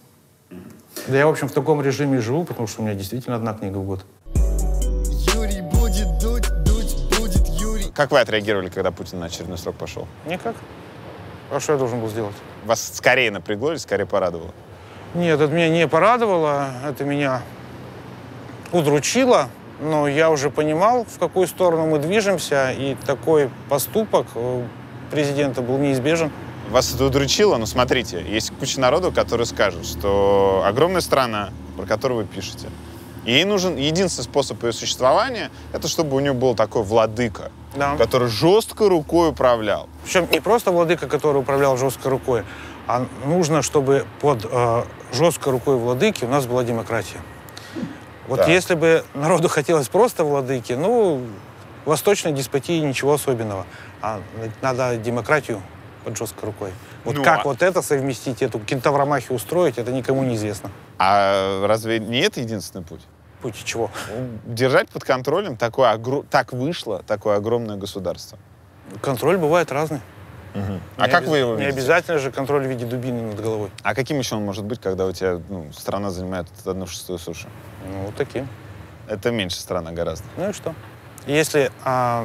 Speaker 2: Да я, в общем, в таком режиме живу, потому что у меня действительно одна книга в год.
Speaker 3: Юрий будет дуть, дуть будет Юрий.
Speaker 1: Как вы отреагировали, когда Путин на очередной срок пошел?
Speaker 2: Никак. А что я должен был сделать?
Speaker 1: Вас скорее напрягло или скорее порадовало?
Speaker 2: Нет, это меня не порадовало, это меня удручило, но я уже понимал, в какую сторону мы движемся, и такой поступок президента был неизбежен.
Speaker 1: Вас это удручило? Ну, смотрите, есть куча народу, которые скажут, что огромная страна, про которую вы пишете, ей нужен единственный способ ее существования, это чтобы у нее был такой владыка,
Speaker 2: Да.
Speaker 1: который жестко рукой управлял.
Speaker 2: Причем не просто владыка, который управлял жесткой рукой, а нужно, чтобы под э, жесткой рукой владыки у нас была демократия. Вот
Speaker 1: Так.
Speaker 2: если бы народу хотелось просто владыки, ну, восточной деспотии ничего особенного. А надо демократию под жесткой рукой. Вот
Speaker 1: Ну,
Speaker 2: как
Speaker 1: а-
Speaker 2: вот это совместить, эту кентавромахию устроить, это никому не известно.
Speaker 1: А разве не это единственный путь?
Speaker 2: Путь чего?
Speaker 1: Держать под контролем такое, огр- так вышло такое огромное государство.
Speaker 2: Контроль бывает разный.
Speaker 1: А
Speaker 2: Не
Speaker 1: как
Speaker 2: обяз-
Speaker 1: вы его
Speaker 2: Не
Speaker 1: видите?
Speaker 2: обязательно же контроль в виде дубины над головой.
Speaker 1: А каким еще он может быть, когда у тебя ну, страна занимает одну шестую суши?
Speaker 2: Ну, вот таким.
Speaker 1: Это меньше страна гораздо.
Speaker 2: Ну и что? Если а,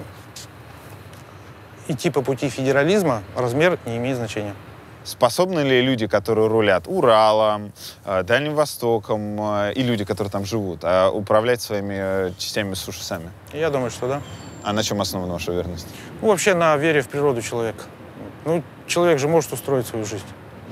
Speaker 2: идти по пути федерализма, размер не имеет значения.
Speaker 1: Способны ли люди, которые рулят Уралом, э, Дальним Востоком, э, и люди, которые там живут, а управлять своими э, частями суши сами?
Speaker 2: Я думаю, что да.
Speaker 1: А на чем основана ваша уверенность?
Speaker 2: Ну, вообще на вере в природу человека. Ну, человек же может устроить свою жизнь.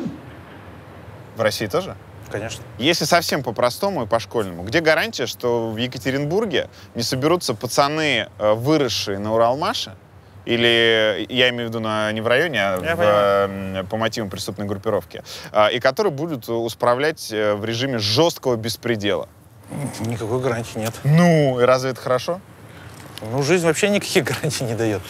Speaker 1: В России тоже?
Speaker 2: Конечно.
Speaker 1: Если совсем по-простому и по-школьному, где гарантия, что в Екатеринбурге не соберутся пацаны, э, выросшие на Уралмаше, или, я имею в виду на, не в районе, а
Speaker 2: Я
Speaker 1: в, э, по мотивам преступной группировки, э, и которые будут управлять э, в режиме жесткого беспредела?
Speaker 2: Никакой гарантии нет.
Speaker 1: Ну, и разве это хорошо?
Speaker 2: Ну, жизнь вообще никаких гарантий не дает.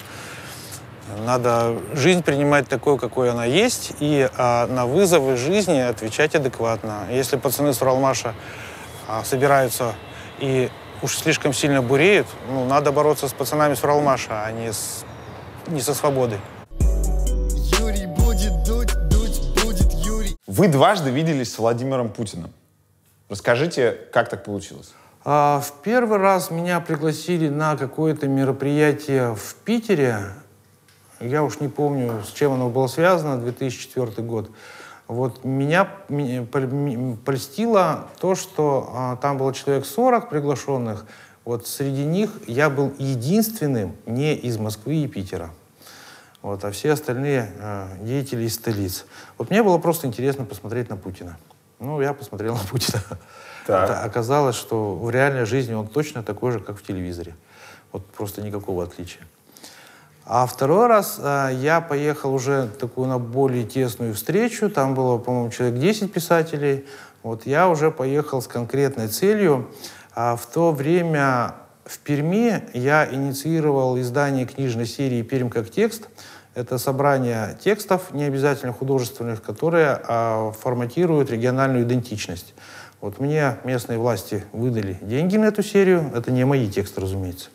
Speaker 2: Надо жизнь принимать такой, какой она есть, и а, на вызовы жизни отвечать адекватно. Если пацаны с Уралмаша а, собираются и уж слишком сильно буреют, ну, надо бороться с пацанами с Уралмаша, а не, с, не со свободой.
Speaker 3: Юрий будет дуть, дуть будет Юрий.
Speaker 1: Вы дважды виделись с Владимиром Путиным. Расскажите, как так получилось?
Speaker 2: А, в первый раз меня пригласили на какое-то мероприятие в Питере. Я уж не помню, с чем оно было связано, две тысячи четвёртый год. Вот меня, меня пол- польстило то, что а, там было человек сорок приглашенных. Вот среди них я был единственным не из Москвы и Питера. Вот, а все остальные а, деятели из столиц. Вот мне было просто интересно посмотреть на Путина. Ну, я посмотрел на Путина.
Speaker 1: Так.
Speaker 2: Это оказалось, что в реальной жизни он точно такой же, как в телевизоре. Вот просто никакого отличия. А второй раз а, я поехал уже такую на более тесную встречу. Там было, по-моему, человек десять писателей. Вот я уже поехал с конкретной целью. А в то время в Перми я инициировал издание книжной серии «Пермь как текст». Это собрание текстов, не обязательно художественных, которые а, форматируют региональную идентичность. Вот мне местные власти выдали деньги на эту серию. Это не мои тексты, разумеется.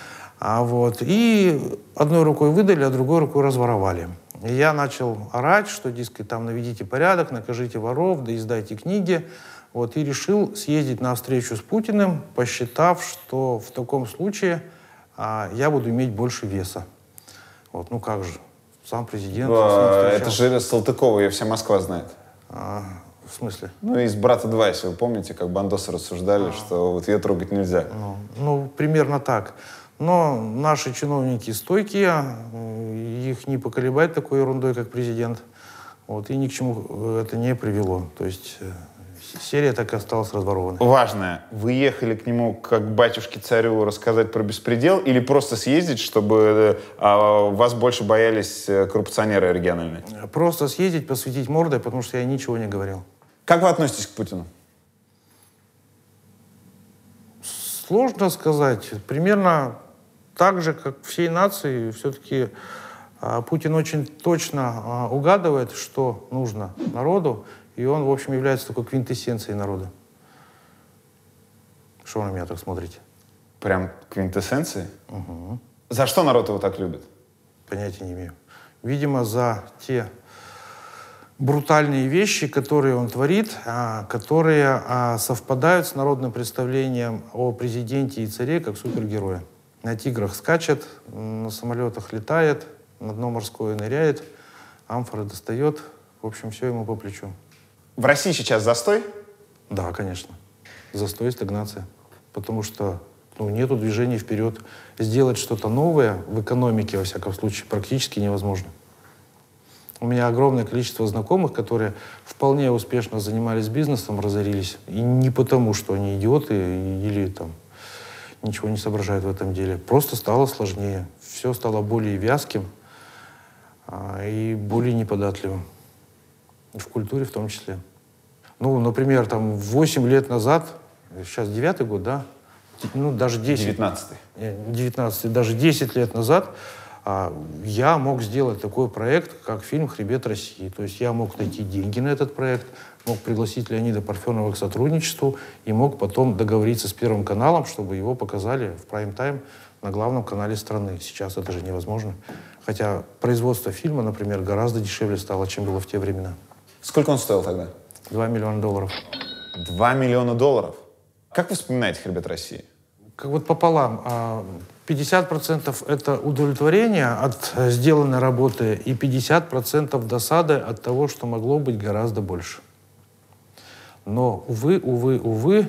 Speaker 2: А вот, и одной рукой выдали, а другой рукой разворовали. И я начал орать, что, дескать, там наведите порядок, накажите воров, да издайте книги. Вот, и решил съездить на встречу с Путиным, посчитав, что в таком случае а, я буду иметь больше веса. Вот, ну как же, сам президент. с ним
Speaker 1: Это
Speaker 2: встречался.
Speaker 1: же Салтыкова, ее вся Москва знает.
Speaker 2: А, в смысле?
Speaker 1: Ну, из «Брата два», если вы помните, как бандосы рассуждали, что вот ее трогать нельзя.
Speaker 2: Ну, ну, примерно так. Но наши чиновники стойкие, э, их не поколебать такой ерундой, как президент. Вот, и ни к чему это не привело. То есть э, серия так и осталась разворованной.
Speaker 1: Важное. Вы ехали к нему как к батюшке-царю рассказать про беспредел или просто съездить, чтобы а, вас больше боялись э, коррупционеры региональные?
Speaker 2: Просто съездить, посветить мордой, потому что я ничего не говорил.
Speaker 1: Как вы относитесь к Путину?
Speaker 2: Сложно сказать. Примерно так же, как всей нации, все-таки а, Путин очень точно а, угадывает, что нужно народу, и он, в общем, является такой квинтэссенцией народа. Что вы на меня так смотрите?
Speaker 1: Прям квинтэссенции?
Speaker 2: Угу.
Speaker 1: За что народ его так любит?
Speaker 2: Понятия не имею. Видимо, за те брутальные вещи, которые он творит, а, которые а, совпадают с народным представлением о президенте и царе как супергерое. На тиграх скачет, на самолетах летает, на дно морское ныряет, амфоры достает. В общем, все ему по плечу.
Speaker 1: В России сейчас застой?
Speaker 2: Да, конечно. Застой, стагнация. Потому что ну, нету движения вперед. Сделать что-то новое в экономике, во всяком случае, практически невозможно. У меня огромное количество знакомых, которые вполне успешно занимались бизнесом, разорились. И не потому, что они идиоты или там ничего не соображают в этом деле. Просто стало сложнее. Все стало более вязким а, и более неподатливым. В культуре в том числе. Ну, например, там восемь лет назад, сейчас девятый год, да? Ну, даже десять.
Speaker 1: девятнадцатый.
Speaker 2: девятнадцатый, даже десять лет назад а, я мог сделать такой проект, как фильм «Хребет России». То есть я мог найти деньги на этот проект, мог пригласить Леонида Парфенова к сотрудничеству и мог потом договориться с Первым каналом, чтобы его показали в прайм-тайм на главном канале страны. Сейчас это же невозможно. Хотя производство фильма, например, гораздо дешевле стало, чем было в те времена.
Speaker 1: Сколько он стоил тогда?
Speaker 2: Два миллиона долларов.
Speaker 1: Два миллиона долларов? Как вы вспоминаете «Хребет России»?
Speaker 2: Как вот пополам. пятьдесят процентов это удовлетворение от сделанной работы и пятьдесят процентов досады от того, что могло быть гораздо больше. Но, увы, увы, увы,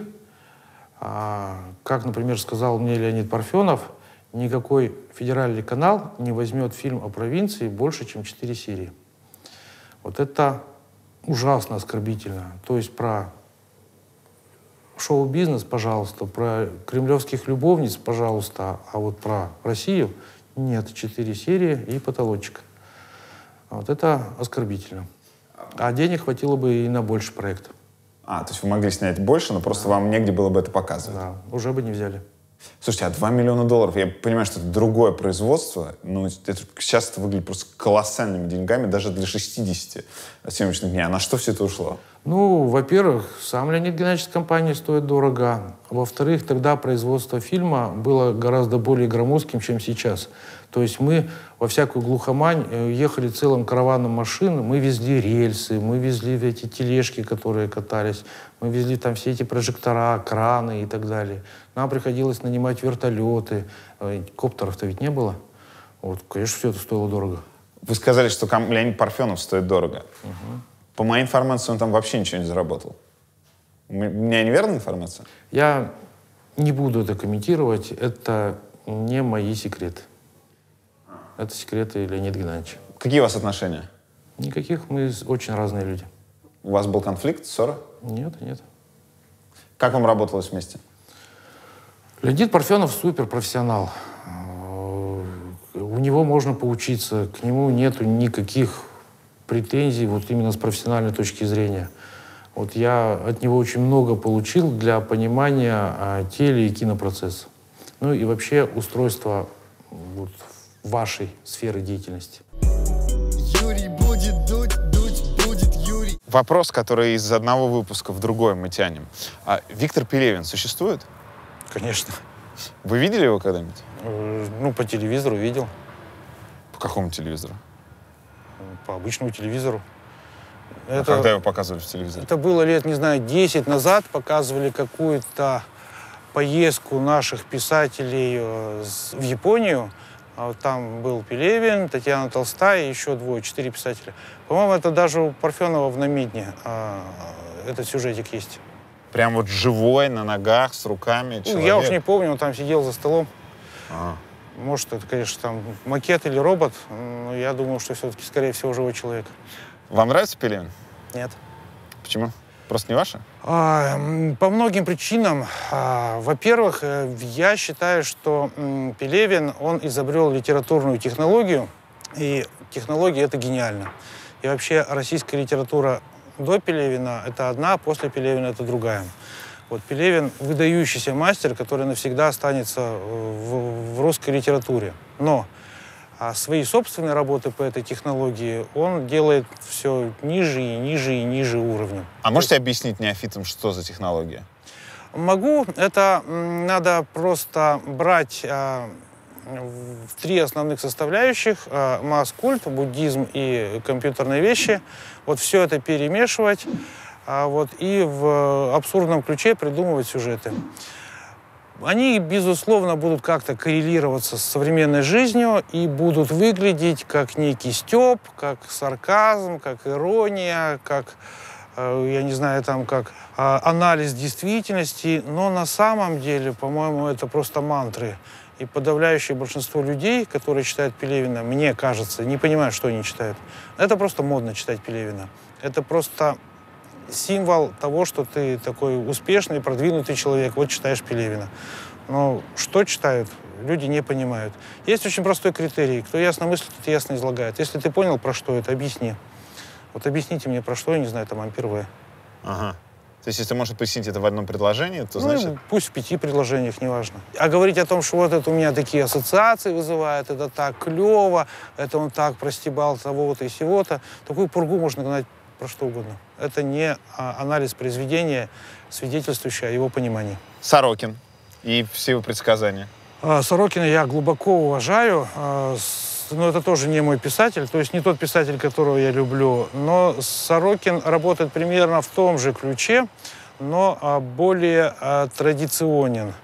Speaker 2: как, например, сказал мне Леонид Парфенов, никакой федеральный канал не возьмет фильм о провинции больше, чем четыре серии. Вот это ужасно оскорбительно. То есть про шоу-бизнес, пожалуйста, про кремлевских любовниц, пожалуйста, а вот про Россию нет, четыре серии и потолочек. Вот это оскорбительно. А денег хватило бы и на больше проект.
Speaker 1: А, то есть вы могли снять больше, но просто вам негде было бы это показывать.
Speaker 2: Да, уже бы не взяли.
Speaker 1: Слушайте, а два миллиона долларов, я понимаю, что это другое производство, но это, сейчас это выглядит просто колоссальными деньгами, даже для шестидесяти съемочных дней. А на что все это ушло?
Speaker 2: Ну, во-первых, сам Леонид Геннадьевич с компанией стоит дорого. Во-вторых, тогда производство фильма было гораздо более громоздким, чем сейчас. То есть мы во всякую глухомань ехали целым караваном машин, мы везли рельсы, мы везли эти тележки, которые катались, мы везли там все эти прожектора, краны и так далее. Нам приходилось нанимать вертолеты. Коптеров-то ведь не было. Вот, конечно, все это стоило дорого.
Speaker 1: Вы сказали, что Леонид Парфенов стоит дорого.
Speaker 2: Угу.
Speaker 1: По моей информации, он там вообще ничего не заработал. У меня неверная информация?
Speaker 2: Я не буду это комментировать. Это не мои секреты. Это секреты Леонида Геннадьевича.
Speaker 1: Какие у вас отношения?
Speaker 2: Никаких. Мы очень разные люди.
Speaker 1: У вас был конфликт, ссора?
Speaker 2: Нет, нет.
Speaker 1: Как вам работалось вместе?
Speaker 2: Леонид Парфенов суперпрофессионал. У него можно поучиться. К нему нету никаких претензий вот именно с профессиональной точки зрения. Вот я от него очень много получил для понимания а, теле- и кинопроцесса. Ну и вообще устройства вот, вашей сферы деятельности.
Speaker 3: Юрий будет дуть, дуть будет Юрий.
Speaker 1: Вопрос, который из одного выпуска в другой мы тянем. А Виктор Пелевин существует?
Speaker 2: Конечно.
Speaker 1: Вы видели его когда-нибудь?
Speaker 2: Ну, по телевизору видел.
Speaker 1: По какому телевизору?
Speaker 2: По обычному телевизору.
Speaker 1: А
Speaker 2: Это,
Speaker 1: когда его показывали в телевизоре?
Speaker 2: это было лет, не знаю, десять назад. Показывали какую-то поездку наших писателей э, с, в Японию. А вот там был Пелевин, Татьяна Толстая и еще двое, четыре писателя. По-моему, это даже у Парфенова в «Намидне» э, этот сюжетик есть.
Speaker 1: Прям вот живой, на ногах, с руками человек?
Speaker 2: Ну, я уж не помню, он там сидел за столом.
Speaker 1: А.
Speaker 2: Может, это, конечно, там макет или робот, но я думаю, что все-таки, скорее всего, живой человек.
Speaker 1: Вам нравится Пелевин?
Speaker 2: Нет.
Speaker 1: Почему? Просто не ваше?
Speaker 2: А, по многим причинам. А, во-первых, я считаю, что м, Пелевин, он изобрел литературную технологию, и технология — это гениально. И вообще российская литература до Пелевина — это одна, после Пелевина — это другая. Вот Пелевин — выдающийся мастер, который навсегда останется в, в русской литературе. Но а свои собственные работы по этой технологии он делает все ниже и ниже и ниже уровня.
Speaker 1: А можете объяснить неофитам, что за технология?
Speaker 2: Могу. Это надо просто брать а, в три основных составляющих: а, масс-культ, буддизм и компьютерные вещи. Вот все это перемешивать. А вот, и в абсурдном ключе придумывать сюжеты. Они, безусловно, будут как-то коррелироваться с современной жизнью и будут выглядеть как некий стёб, как сарказм, как ирония, как, э, я не знаю, там, как э, анализ действительности. Но на самом деле, по-моему, это просто мантры. И подавляющее большинство людей, которые читают Пелевина, мне кажется, не понимают, что они читают. Это просто модно читать Пелевина. Это просто символ того, что ты такой успешный, продвинутый человек. Вот читаешь Пелевина. Но что читают, люди не понимают. Есть очень простой критерий. Кто ясно мыслит, тот ясно излагает. Если ты понял, про что это, объясни. Вот объясните мне, про что, я не знаю, там, Ампер В.
Speaker 1: Ага. То есть, если можно пояснить это в одном предложении, то
Speaker 2: Ну,
Speaker 1: значит...
Speaker 2: пусть в пяти предложениях, неважно. А говорить о том, что вот это у меня такие ассоциации вызывает, это так клево, это он так простебал того-то и сего-то, такую пургу можно гнать про что угодно. Это не а, анализ произведения, свидетельствующий о его понимании.
Speaker 1: Сорокин и все его предсказания.
Speaker 2: А, Сорокина я глубоко уважаю. А, с, но это тоже не мой писатель, то есть не тот писатель, которого я люблю. Но Сорокин работает примерно в том же ключе, но а, более а, традиционен.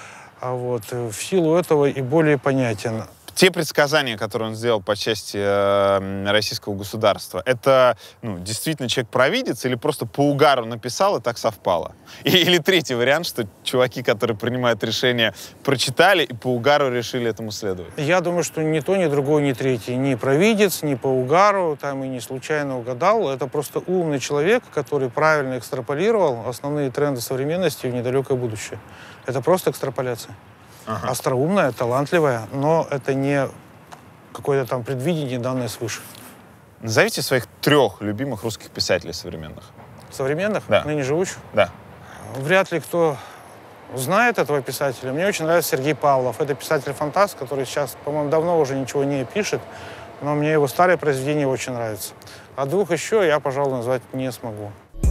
Speaker 2: А вот, в силу этого и более понятен.
Speaker 1: Те предсказания, которые он сделал по части э, российского государства, это ну, действительно человек-провидец или просто по угару написал и так совпало? И, или третий вариант, что чуваки, которые принимают решения, прочитали и по угару решили этому следовать?
Speaker 2: Я думаю, что ни то, ни другой, ни третий. Ни провидец, ни по угару, там и не случайно угадал. Это просто умный человек, который правильно экстраполировал основные тренды современности в недалекое будущее. Это просто экстраполяция. Ага. Остроумная, талантливая, но это не какое-то там предвидение, данное свыше.
Speaker 1: Назовите своих трех любимых русских писателей современных.
Speaker 2: Современных?
Speaker 1: Да.
Speaker 2: Ныне живущих?
Speaker 1: Да.
Speaker 2: Вряд ли кто знает этого писателя. Мне очень нравится Сергей Павлов. Это писатель-фантаст, который сейчас, по-моему, давно уже ничего не пишет, но мне его старые произведения очень нравятся. А двух еще я, пожалуй, назвать не смогу.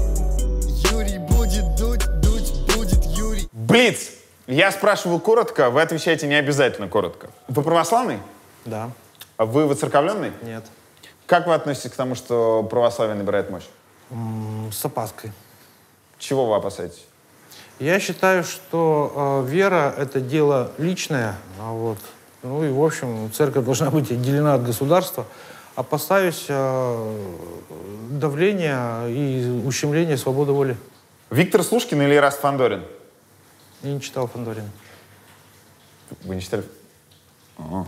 Speaker 3: Юрий будет дуть, дуть будет Юрий.
Speaker 1: Блиц! Я спрашиваю коротко, вы отвечаете не обязательно коротко. Вы православный?
Speaker 2: Да.
Speaker 1: А вы воцерковленный?
Speaker 2: Нет.
Speaker 1: Как вы относитесь к тому, что православие набирает мощь?
Speaker 2: М-м, с опаской.
Speaker 1: Чего вы опасаетесь?
Speaker 2: Я считаю, что э, вера — это дело личное. А вот, ну и, в общем, церковь должна быть отделена от государства. Опасаюсь э, давления и ущемления свободы воли.
Speaker 1: Виктор Слушкин или Ираст Фандорин?
Speaker 2: Я не читал Фандорина.
Speaker 1: Вы не читали? А,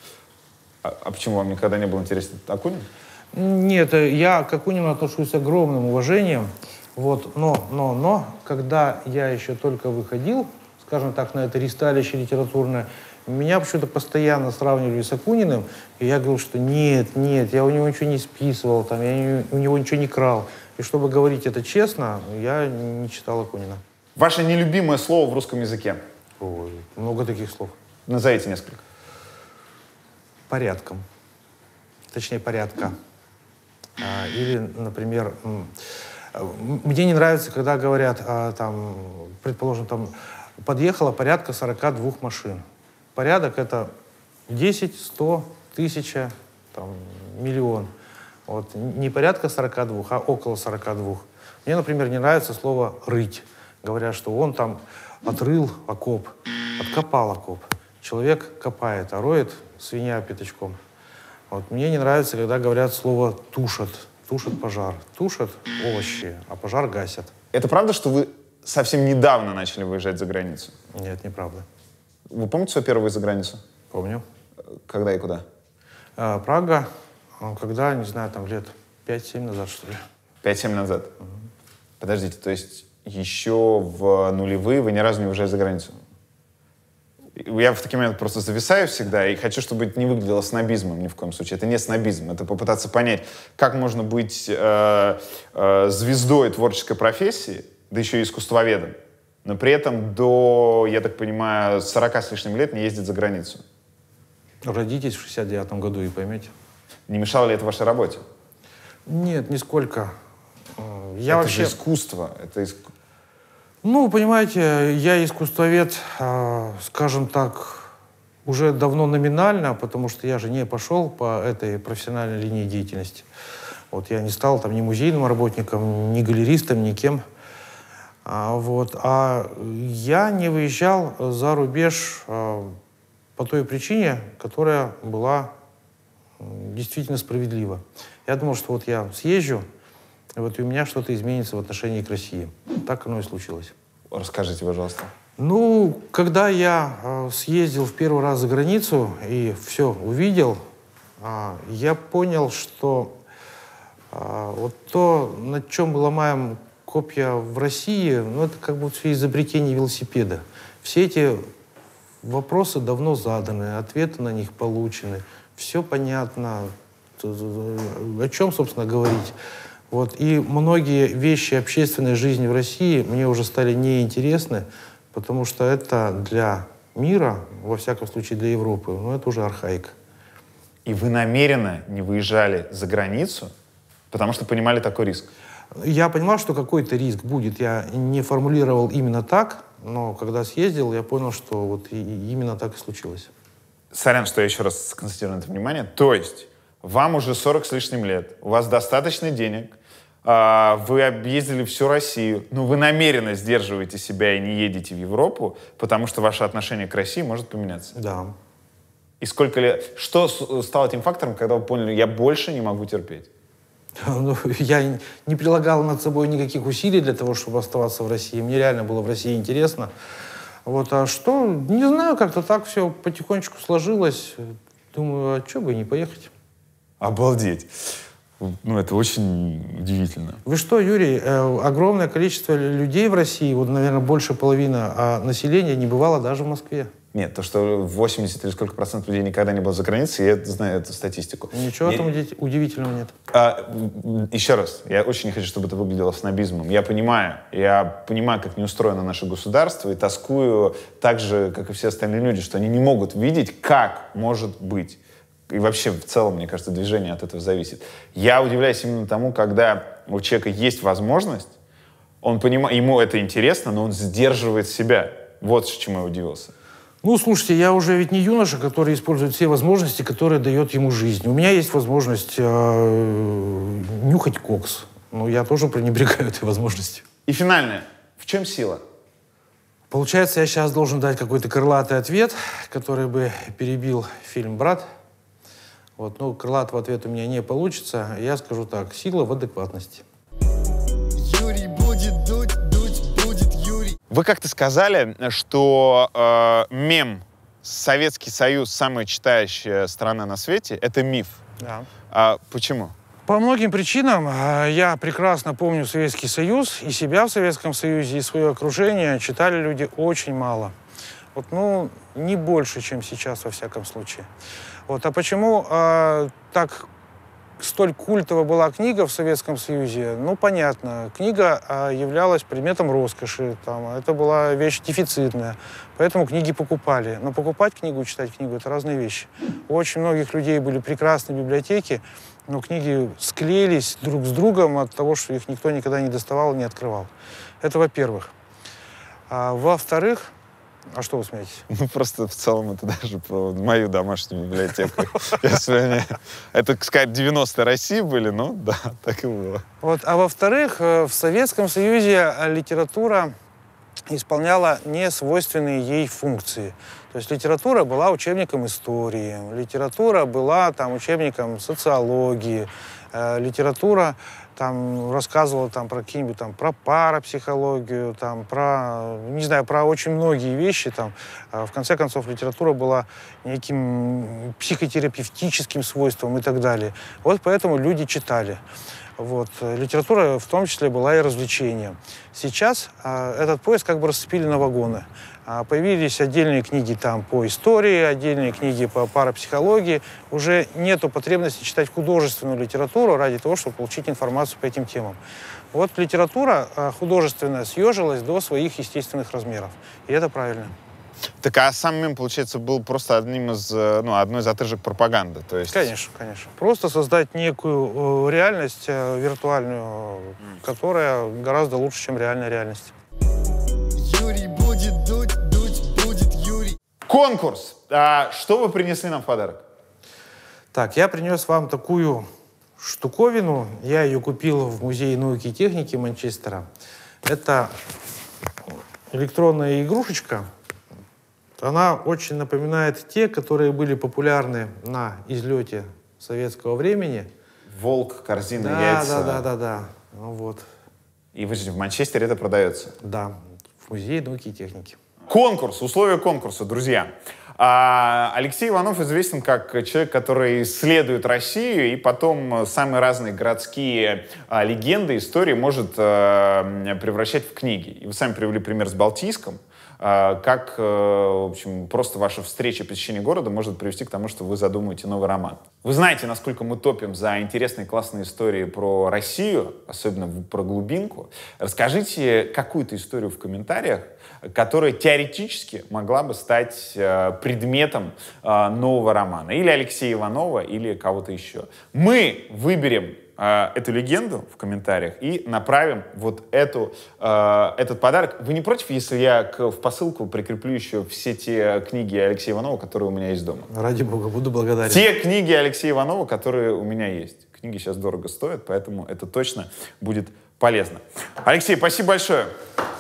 Speaker 1: а почему вам никогда не был интересен Акунин?
Speaker 2: Нет, я к Акунину отношусь с огромным уважением. Вот, но, но, но, когда я еще только выходил, скажем так, на это ристалище литературное, меня почему-то постоянно сравнивали с Акуниным, и я говорил, что нет, нет, я у него ничего не списывал, там, я не, у него ничего не крал. И чтобы говорить это честно, я не читал Акунина.
Speaker 1: Ваше нелюбимое слово в русском языке?
Speaker 2: Ой, много таких слов.
Speaker 1: Назовите несколько.
Speaker 2: Порядком. Точнее, порядка. А, или, например, мне не нравится, когда говорят, а, там, предположим, там, подъехало порядка сорока двух машин. Порядок — это десять, сто, тысяча, там, миллион. Вот. Не порядка сорока двух, а около сорока двух. Мне, например, не нравится слово «рыть». Говорят, что он там отрыл окоп, откопал окоп. Человек копает, а роет свинья пятачком. Вот. Мне не нравится, когда говорят слово «тушат». Тушат пожар. Тушат овощи, а пожар гасят.
Speaker 1: Это правда, что вы совсем недавно начали выезжать за границу?
Speaker 2: Нет, неправда.
Speaker 1: Вы помните свой первый выезд за границу?
Speaker 2: Помню.
Speaker 1: Когда и куда?
Speaker 2: А, Прага, когда, не знаю, там лет пять-семь назад, что ли.
Speaker 1: пять-семь назад? Угу. Подождите, то есть еще в нулевые вы ни разу не выезжали за границу? Я в такие моменты просто зависаю всегда и хочу, чтобы это не выглядело снобизмом ни в коем случае. Это не снобизм, это попытаться понять, как можно быть э, э, звездой творческой профессии, да еще и искусствоведом, но при этом до, я так понимаю, сорока с лишним лет не ездить за границу.
Speaker 2: Родитесь в шестьдесят девятом году и поймете.
Speaker 1: Не мешало ли это вашей работе?
Speaker 2: Нет, нисколько. Я
Speaker 1: это
Speaker 2: вообще...
Speaker 1: же искусство. Это иск...
Speaker 2: Ну, понимаете, я искусствовед, э, скажем так, уже давно номинально, потому что я же не пошел по этой профессиональной линии деятельности. Вот я не стал там ни музейным работником, ни галеристом, ни кем. А, вот. А я не выезжал за рубеж а, по той причине, которая была действительно справедлива. Я думал, что вот я съезжу, и вот у меня что-то изменится в отношении к России. Так оно и случилось.
Speaker 1: Расскажите, пожалуйста.
Speaker 2: Ну, когда я э, съездил в первый раз за границу и все увидел, э, я понял, что э, вот то, над чем мы ломаем копья в России, ну, это как бы все изобретение велосипеда. Все эти вопросы давно заданы, ответы на них получены, все понятно, о чем, собственно, говорить. Вот. И многие вещи общественной жизни в России мне уже стали неинтересны, потому что это для мира, во всяком случае для Европы, ну это уже архаика.
Speaker 1: И вы намеренно не выезжали за границу, потому что понимали такой риск?
Speaker 2: Я понимал, что какой-то риск будет. Я не формулировал именно так, но когда съездил, я понял, что вот и, и именно так и случилось.
Speaker 1: Сорян, что я еще раз сконцентрирую на это внимание. То есть вам уже сорок с лишним лет, у вас достаточно денег, вы объездили всю Россию, но вы намеренно сдерживаете себя и не едете в Европу, потому что ваше отношение к России может поменяться.
Speaker 2: Да.
Speaker 1: И сколько лет... Что стало тем фактором, когда вы поняли, я больше не могу терпеть?
Speaker 2: Ну, я не прилагал над собой никаких усилий для того, чтобы оставаться в России. Мне реально было в России интересно. Вот, а что? Не знаю, как-то так все потихонечку сложилось. Думаю, а что бы и не поехать?
Speaker 1: Обалдеть. Ну, это очень удивительно.
Speaker 2: Вы что, Юрий, э, огромное количество людей в России, вот, наверное, больше половины, а населения не бывало даже в Москве.
Speaker 1: Нет, то, что восемьдесят или сколько процентов людей никогда не было за границей, я знаю эту статистику.
Speaker 2: Ничего в этом удивительного нет.
Speaker 1: А, еще раз, я очень не хочу, чтобы это выглядело снобизмом. Я понимаю, я понимаю, как не устроено наше государство, и тоскую так же, как и все остальные люди, что они не могут видеть, как может быть. И вообще, в целом, мне кажется, движение от этого зависит. Я удивляюсь именно тому, когда у человека есть возможность, он понимает, ему это интересно, но он сдерживает себя. Вот чему я удивился.
Speaker 2: Ну, слушайте, я уже ведь не юноша, который использует все возможности, которые дает ему жизнь. У меня есть возможность э, нюхать кокс. Но я тоже пренебрегаю этой возможностью.
Speaker 1: И финальное. В чем сила?
Speaker 2: Получается, я сейчас должен дать какой-то крылатый ответ, который бы перебил фильм «Брат». Вот, ну, крылатого ответа у меня не получится. Я скажу так. Сила в адекватности.
Speaker 3: Юрий будет дуть, дуть будет Юрий.
Speaker 1: Вы как-то сказали, что э, мем «Советский Союз – самая читающая страна на свете» — это миф.
Speaker 2: Да.
Speaker 1: А почему?
Speaker 2: По многим причинам. Я прекрасно помню Советский Союз, и себя в Советском Союзе, и свое окружение читали люди очень мало. Вот, ну, не больше, чем сейчас, во всяком случае. Вот. А почему э, так столь культова была книга в Советском Союзе? Ну, понятно. Книга э, являлась предметом роскоши. Там, это была вещь дефицитная. Поэтому книги покупали. Но покупать книгу и читать книгу — это разные вещи. У очень многих людей были прекрасные библиотеки, но книги склеились друг с другом от того, что их никто никогда не доставал и не открывал. Это во-первых. А, во-вторых, а что вы смеетесь?
Speaker 1: Ну, просто в целом это даже про мою домашнюю библиотеку. Если это, сказать, девяностые России были, ну да, так и было.
Speaker 2: Вот, а во-вторых, в Советском Союзе литература исполняла несвойственные ей функции. То есть литература была учебником истории, литература была там, учебником социологии, э, литература там, рассказывала там, про какие-нибудь там, про парапсихологию, там, про, не знаю, про очень многие вещи. Там. В конце концов, литература была неким психотерапевтическим свойством и так далее. Вот поэтому люди читали. Вот. Литература в том числе была и развлечением. Сейчас а, этот поезд как бы расцепили на вагоны. А, появились отдельные книги там, по истории, отдельные книги по парапсихологии. Уже нету потребности читать художественную литературу ради того, чтобы получить информацию по этим темам. Вот литература а, художественная съежилась до своих естественных размеров. И это правильно.
Speaker 1: Так а сам мем, получается, был просто одним из, ну, одной из отрыжек пропаганды, то есть...
Speaker 2: Конечно, конечно. Просто создать некую э, реальность э, виртуальную, mm. которая гораздо лучше, чем реальная реальность.
Speaker 3: Юрий будет дуть, дуть будет Юрий.
Speaker 1: Конкурс! А что вы принесли нам в подарок?
Speaker 2: Так, я принес вам такую штуковину. Я ее купил в Музее науки и техники Манчестера. Это электронная игрушечка. Она очень напоминает те, которые были популярны на излете советского времени.
Speaker 1: Волк, корзина,
Speaker 2: да,
Speaker 1: яйца.
Speaker 2: Да, да, да, да. Ну, вот.
Speaker 1: И в Манчестере это продается?
Speaker 2: Да, в музее науки и техники.
Speaker 1: Конкурс, условия конкурса, друзья. А, Алексей Иванов известен как человек, который исследует Россию и потом самые разные городские а, легенды, истории может а, превращать в книги. И вы сами привели пример с Балтийском. Как, в общем, просто ваша встреча, посещение города может привести к тому, что вы задумаете новый роман. Вы знаете, насколько мы топим за интересные, классные истории про Россию, особенно про глубинку. Расскажите какую-то историю в комментариях, которая теоретически могла бы стать предметом нового романа. Или Алексея Иванова, или кого-то еще. Мы выберем эту легенду в комментариях и направим вот эту, э, этот подарок. Вы не против, если я к, в посылку прикреплю еще все те книги Алексея Иванова, которые у меня есть дома?
Speaker 2: Ради бога, буду благодарен.
Speaker 1: Те книги Алексея Иванова, которые у меня есть. Книги сейчас дорого стоят, поэтому это точно будет полезно. Алексей, спасибо большое.